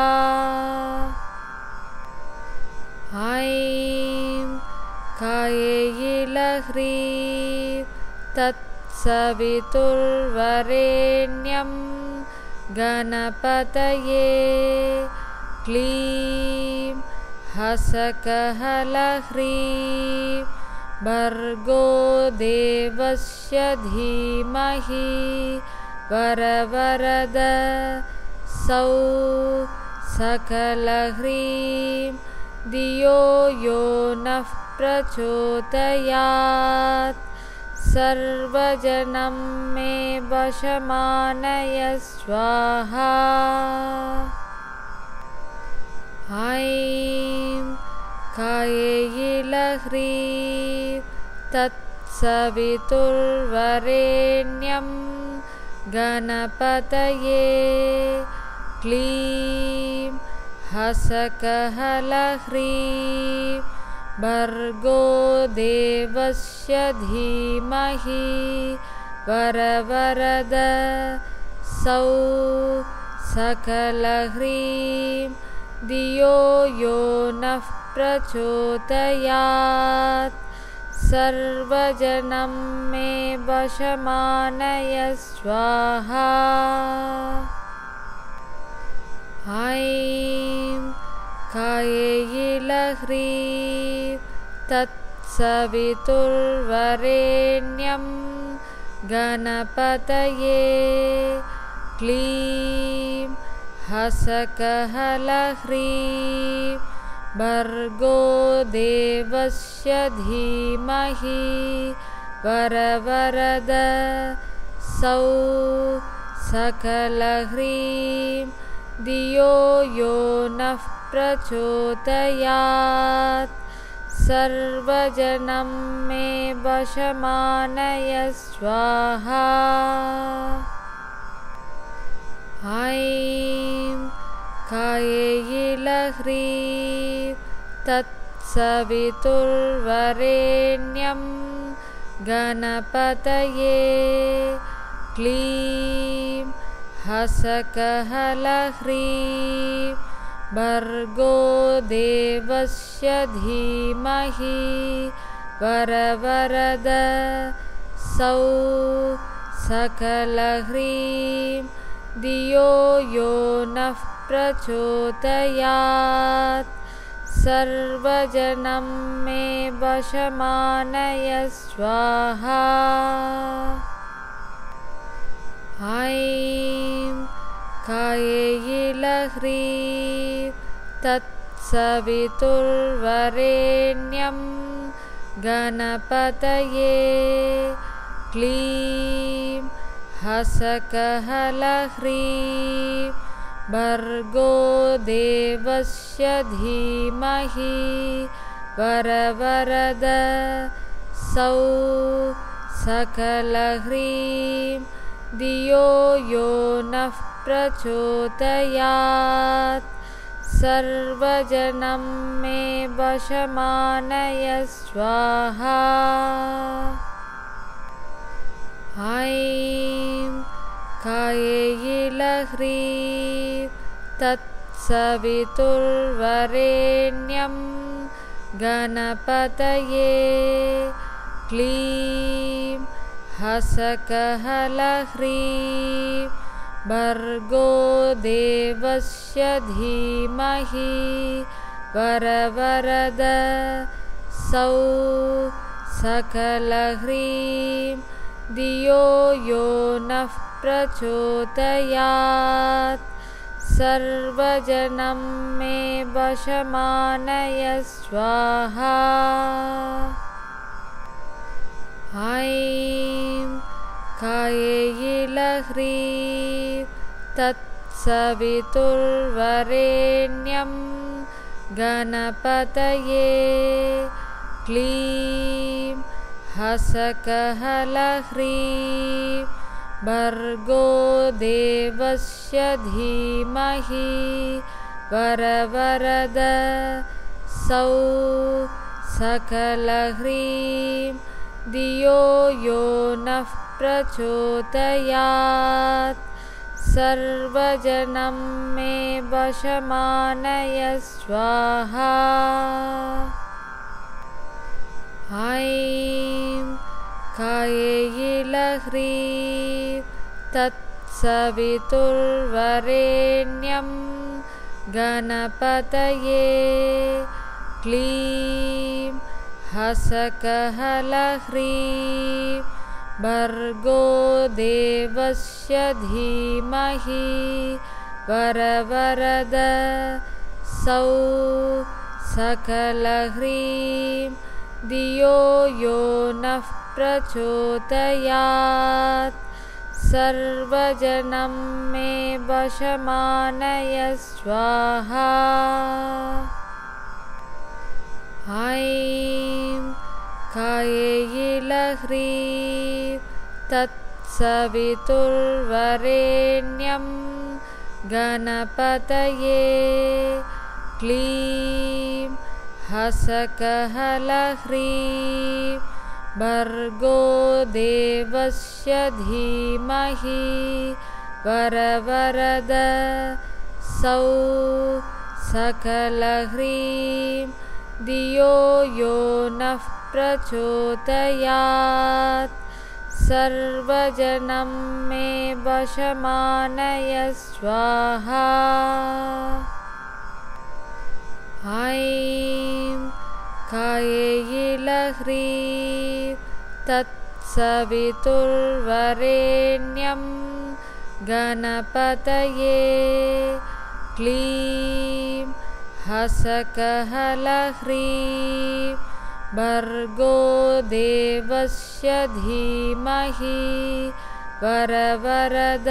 ऐं कायेयिलह्रीं तत् तत्सवितुर्वरेण्यं गणपतये क्लीं हसकहलह्रीं भर्गो देवस्य धीमहि वरवरद सौः सकलह्रीं धियो यो नः प्रचोदयात् सर्वजनं मे वशमानय स्वाहा। ऐं कायेयिलह्रीं तत्सवितुर्वरेण्यं गणपतये क्लीं हसकहलह्रीं भर्गो देवस्य धीमहि वरवरद सौः सकलह्रीं धियो यो नः प्रचोदयात् सर्वजनं मे वशमानय स्वाहा। ऐं कायेयिलह्रीं तत्सवितुर्वरेण्यं गणपतये क्लीं हसकहलह्रीं भर्गो देवस्य धीमहि वरवरद सौः सकलह्रीं धियो यो नः प्रचोदयात् सर्वजनं मे वशमानय स्वाहा। ऐं कायेयिलह्रीं तत्सवितुर्वरेण्यं गणपतये क्लीं हसकहलह्रीं भर्गो देवस्य धीमहि वरवरद सौः सकलह्रीं धियो यो नः प्रचोदयात् सर्वजनं मे वशमानय स्वाहा। ऐं कायेयिलह्रीं तत्सवितुर्वरेण्यं गणपतये क्लीं हसकहलह्रीं भर्गो देवस्य धीमहि वरवरद सौः सकलह्रीं धियो यो नः प्रचोदयात् सर्वजनं मे वशमानय स्वाहा। ऐं कायेयिलह्रीं तत्सवितुर्वरेण्यं गणपतये क्लीं हसकहलह्रीं भर्गो देवस्य धीमहि वरवरद सौः सकलह्रीं धियो यो नः प्रचोदयात् सर्वजनं मे वशमानय स्वाहा। ऐं कायेयिलह्रीं तत्सवितुर्वरेण्यं गणपतये क्लीं हसकहलह्रीं भर्गो देवस्य धीमहि वरवरद सौः सकलह्रीं धियो यो नः प्रचोदयात् सर्वजनं मे वशमानय स्वाहा। ऐं कायेयिलह्रीं तत्सवितुर्वरेण्यं गणपतये क्लीं हसकहलह्रीं भर्गो देवस्य धीमहि वरवरद सौः सकलह्रीं धियो यो नः प्रचोदयात् सर्वजनं मे वशमानय स्वाहा। ऐं कायेयिलह्रीं तत्सवितुर्वरेण्यं गणपतये क्लीं हसकहलह्रीं भर्गो देवस्य धीमहि वरवरद सौः सकलह्रीं धियो यो नः प्रचोदयात् सर्वजनं मे वशमानय स्वाहा। ऐं कायेयिलह्रीं तत्सवितुर्वरेण्यं गणपतये क्लीं हसकहलह्रीं भर्गो देवस्य धीमहि वरवरद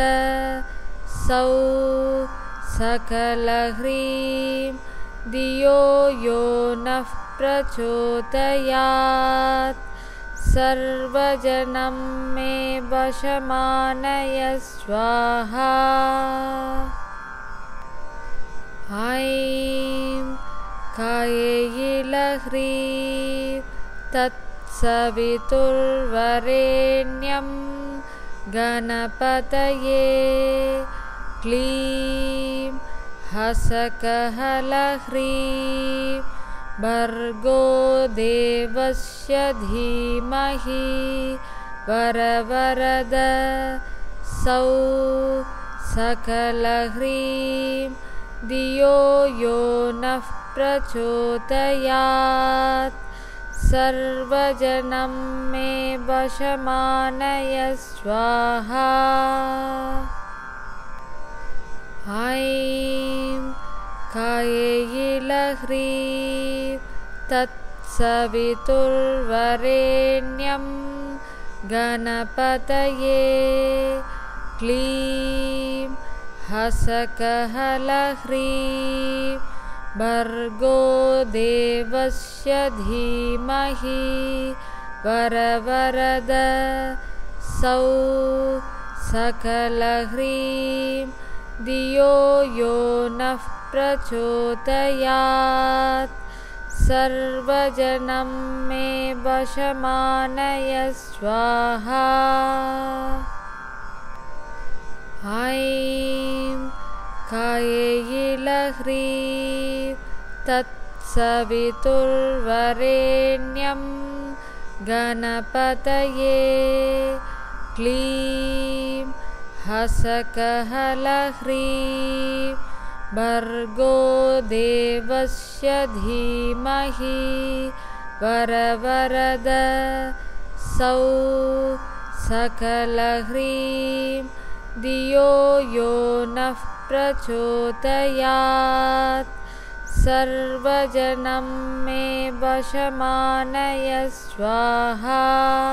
सौः सकलह्रीं धियो यो नः प्रचोदयात् सर्वजनं मे वशमानय स्वाहा। ऐं कायेयिलह्रीं तत्सवितुर्वरेण्यं गणपतये क्लीं हसकहलह्रीं भर्गो देवस्य धीमहि वरवरद सौः सकलह्रीं धियो यो नः प्रचोदयात् सर्वजनं मे वशमानय स्वाहा। ऐं कायेयिलह्रीं तत्सवितुर्वरेण्यं गणपतये क्लीं हसकहलह्रीं भर्गो देवस्य धीमहि वरवरद सौः सकलह्रीं धियो यो नः प्रचोदयात् सर्वजनं मे वशमानय स्वाहा। ऐं कायेयिलह्रीं तत्सवितुर्वरेण्यं गणपतये क्लीं हसकहलह्रीं भर्गो देवस्य धीमहि वरवरद सौः सकलह्रीं धियो यो नः प्रचोदयात् सर्वजनं मे वशमानय स्वाहा।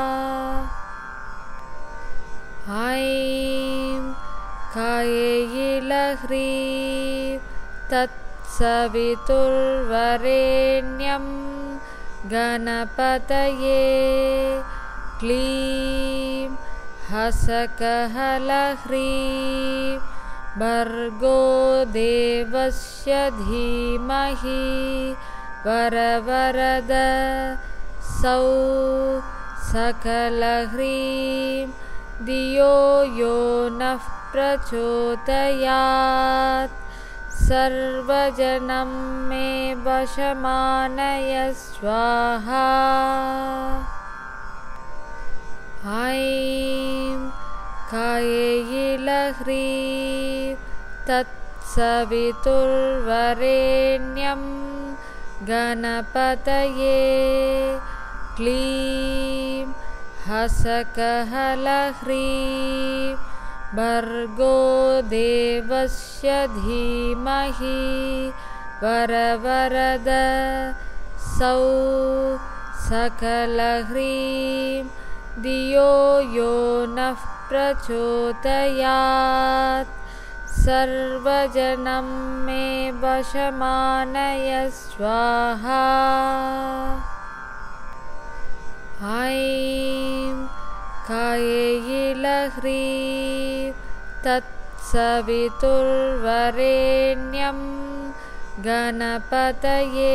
ऐं कायेयिलह्रीं तत्सवितुर्वरेण्यं गणपतये क्लीं हसकहलह्रीं भर्गो देवस्य धीमहि वरवरद सौः सकलह्रीं धियो यो नः प्रचोदयात् सर्वजनं मे वशमानय स्वाहा। ऐं कायेयिलह्रीं तत्सवितुर्वरेण्यं गणपतये क्लीं हसकहलह्रीं भर्गो देवस्य धीमहि वरवरद सौः सकलह्रीं धियो यो नः प्रचोदयात् सर्वजनं मे वशमानय स्वाहा। ऐं कायेयिलह्रीं तत्सवितुर्वरेण्यं गणपतये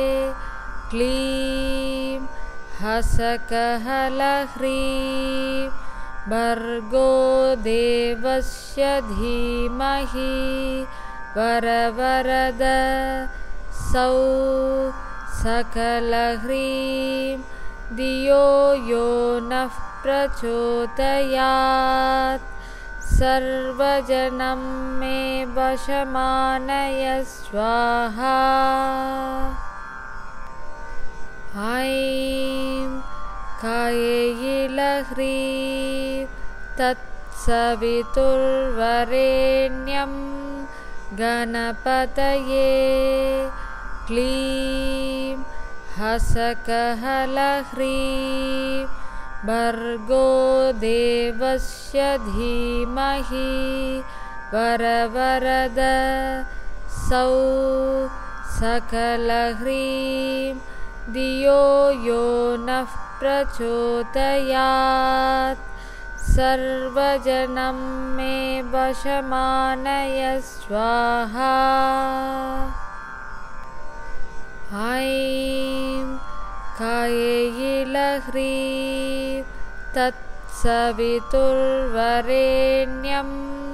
क्लीं हसकहलह्रीं भर्गो देवस्य धीमहि वरवरद सौः सकलह्रीं धियो यो नः प्रचोदयात् सर्वजनं मे वशमानय स्वाहा। ऐं कायेयिलह्रीं तत्सवितुर्वरेण्यं गणपतये क्लीं हसकहलह्रीं भर्गो देवस्य धीमहि वरवरद सौः सकलह्रीं धियो यो नः प्रचोदयात् सर्वजनं मे वशमानय स्वाहा। ऐं कायेयिलह्रीं तत्सवितुर्वरेण्यं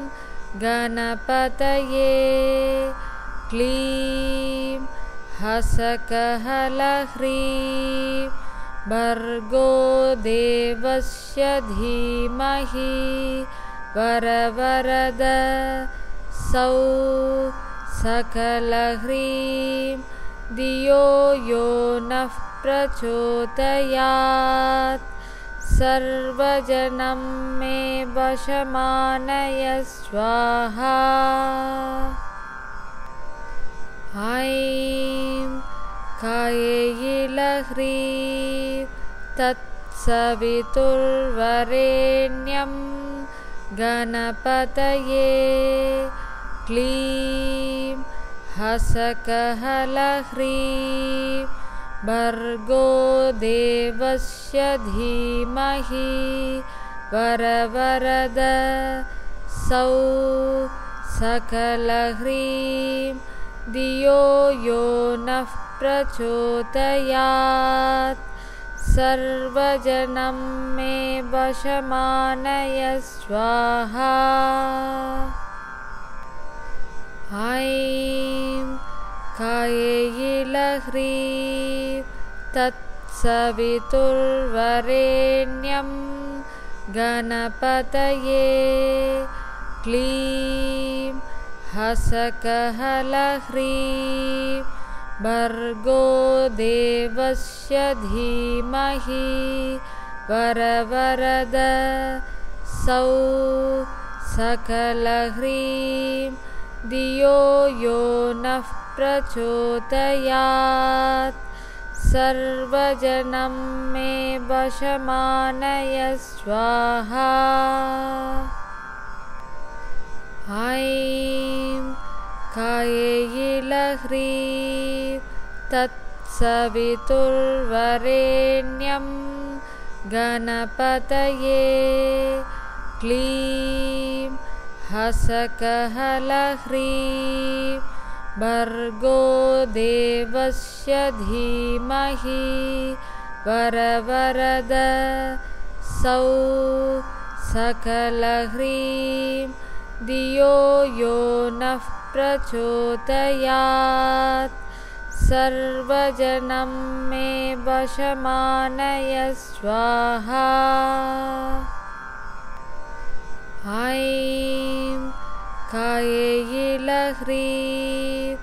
गणपतये क्लीं हसकहलह्रीं भर्गो देवस्य धीमहि वरवरद सौः सकलह्रीं धियो यो नः प्रचोदयात् सर्वजनं मे वशमानय स्वाहा। ऐं कायेयिलह्रीं तत्सवितुर्वरेण्यं गणपतये क्लीं हसकहलह्रीं भर्गो देवस्य धीमहि वरवरद सौः सकलह्रीं धियो यो नः प्रचोदयात् सर्वजनं मे वशमानय स्वाहा। ऐं कायेयिलह्रीं तत्सवितुर्वरेण्यं गणपतये क्लीं हसकहलह्रीं भर्गो देवस्य धीमहि वरवरद सौः सकलह्रीं धियो यो नः प्रचोदयात् सर्वजनं मे वशमानय स्वाहा। ऐं कायेयिलह्रीं तत्सवितुर्वरेण्यं गणपतये क्लीं हसकहलह्रीं भर्गो देवस्य धीमहि वरवरद सौः सकलह्रीं धियो यो नः प्रचोदयात् सर्वजनं मे वशमानय स्वाहा। ऐं कायेयिलह्रीं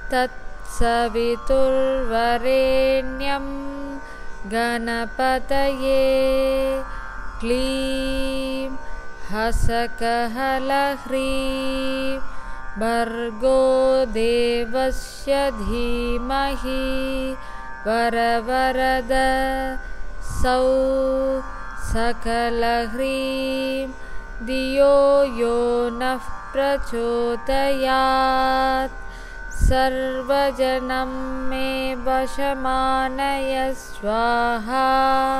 तत्सवितुर्वरेण्यं गणपतये। क्लीं हसकहलह्रीं भर्गो देवस्य धीमहि वरवरद सौः सकलह्रीं धियो यो नः प्रचोदयात्। सर्वजनं मे वशमानय स्वाहा।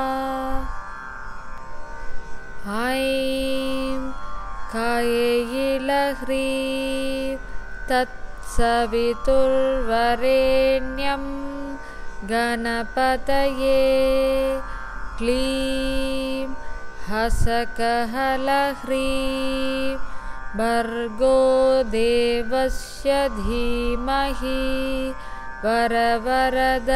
ऐं कायेयिलह्रीं तत्सवितुर्वरेण्यं गणपतये। क्लीं हसकहलह्रीं भर्गो देवस्य धीमहि वरवरद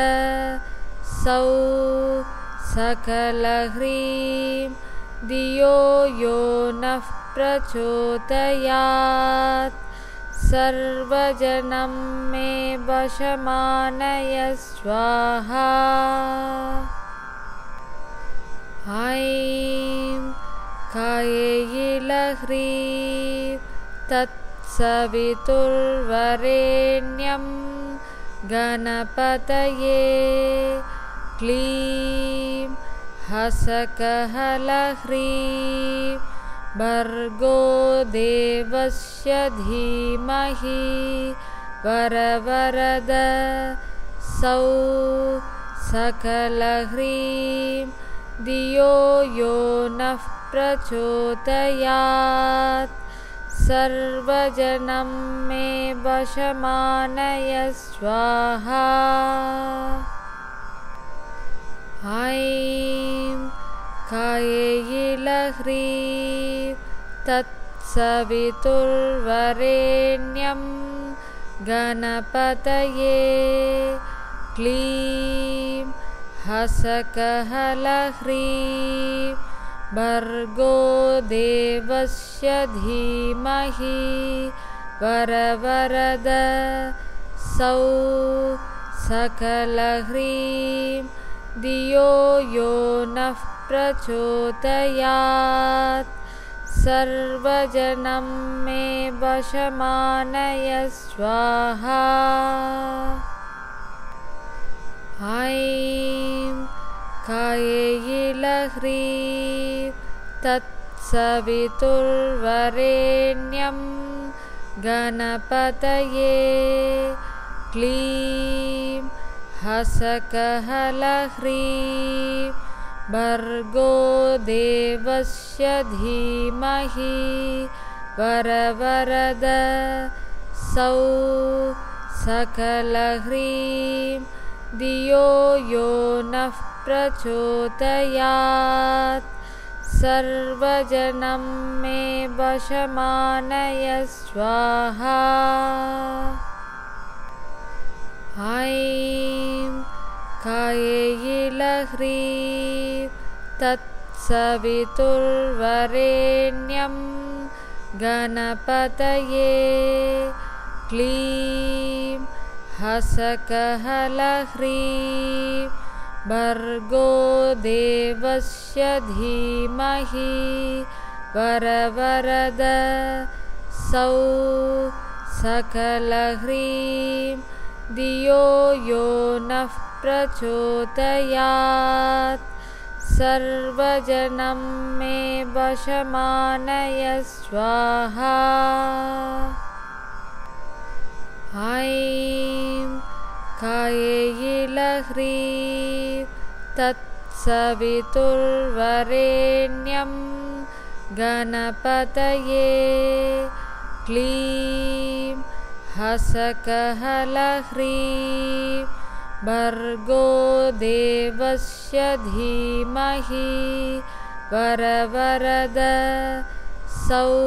सौः सकलह्रीं धियो यो नः प्रचोदयात्। सर्वजनं मे वशमानय स्वाहा। ऐं कायेयिलह्रीं तत्सवितुर्वरेण्यं गणपतये। क्लीं हसकहलह्रीं भर्गो देवस्य धीमहि वरवरद सौः सकलह्रीं धियो यो नः प्रचोदयात्। सर्वजनं मे वशमानय स्वाहा। ऐं कायेयिलह्रीं तत्सवितुर्वरेण्यं गणपतये। क्लीं हसकहलह्रीं भर्गो देवस्य धीमहि वरवरद सौः सकलह्रीं धियो यो नः प्रचोदयात्। सर्वजनं मे वशमानय स्वाहा। ऐं कायेयिलह्रीं तत्सवितुर्वरेण्यं गणपतये। क्लीं हसकहलह्रीं भर्गो देवस्य धीमहि वरवरद सौः सकलह्रीं धियो यो नः प्रचोदयात्। सर्वजनं मे वशमानय स्वाहा। ऐं कायेयिलह्रीं तत्सवितुर्वरेण्यं गणपतये। क्लीं हसकहलह्रीं भर्गो देवस्य धीमहि वरवरद सौः सकलह्रीं धियो यो नः प्रचोदयात्। सर्वजनं मे वशमानय स्वाहा। ऐं कायेयिलह्रीं तत्सवितुर्वरेण्यं गणपतये। क्लीं हसकहलह्रीं भर्गो देवस्य धीमहि वरवरद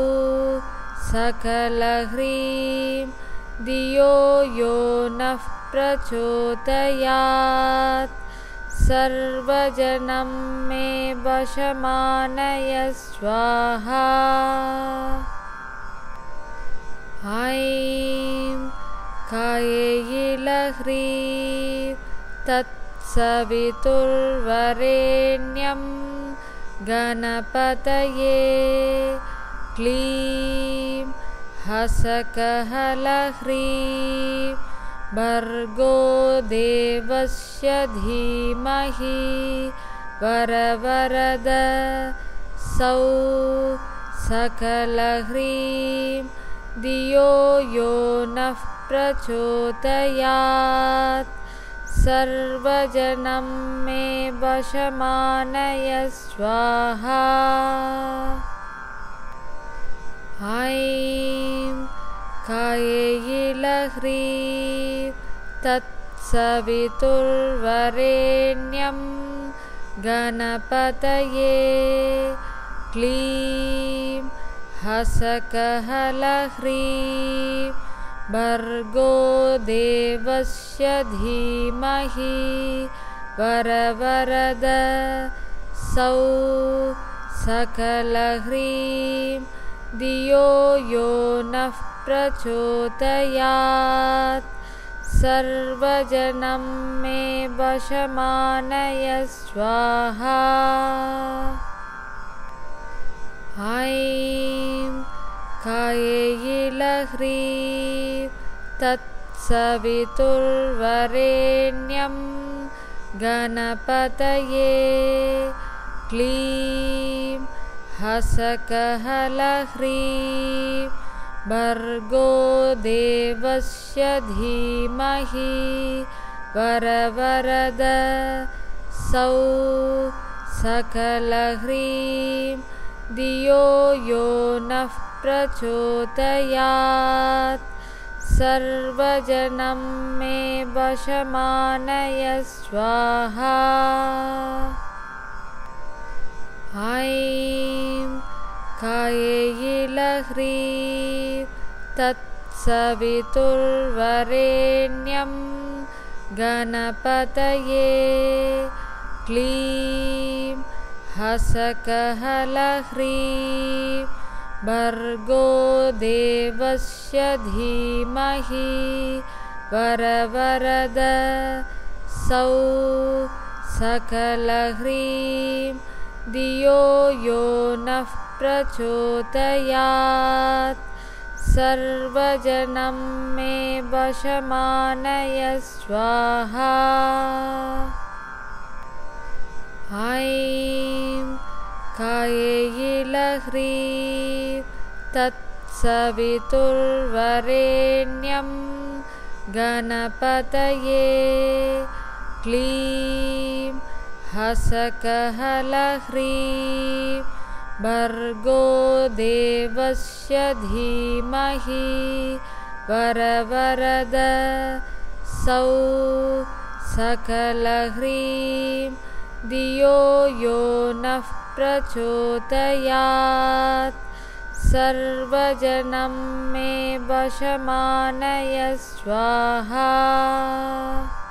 सौः सकलह्रीं धियो यो नः प्रचोदयात् सर्वजनं मे वशमानय स्वाहा। ऐं कायेयिलह्रीं तत्सवितुर्वरेण्यं गणपतये क्लीं हसकहलह्रीं भर्गो देवस्य धीमहि वरवरद सौः सकलह्रीं धियो यो नः प्रचोदयात् सर्वजनं मे वशमानय स्वाहा। ऐं कायेयिलह्रीं तत्सवितुर्वरेण्यं गणपतये क्लीं हसकहलह्रीं भर्गो देवस्य धीमहि वरवरद सौः सकलह्रीं धियो यो नः प्रचोदयात् सर्वजनं मे वशमानय स्वाहा। ऐं कायेयिलह्रीं तत्सवितुर्वरेण्यं गणपतये क्लीं हसकहलह्रीं भर्गो देवस्य धीमहि वरवरद सौः सकलह्रीं धियो यो नः प्रचोदयात् सर्वजनं मे वशमानय स्वाहा। ऐं कायेयिलह्रीं तत्सवितुर्वरेण्यं गणपतये क्लीं हसकहलह्रीं भर्गो देवस्य धीमहि वरवरद सौः सकलह्रीं धियो यो नः प्रचोदयात् सर्वजनं मे वशमानय स्वाहा। ऐं कायेयिलह्रीं तत्सवितुर्वरेण्यं गणपतये क्लीं हसकहलह्रीं भर्गो देवस्य धीमहि वरवरद सौः सकलह्रीं धियो यो नः प्रचोदयात् सर्वजनं मे वशमानय स्वाहा।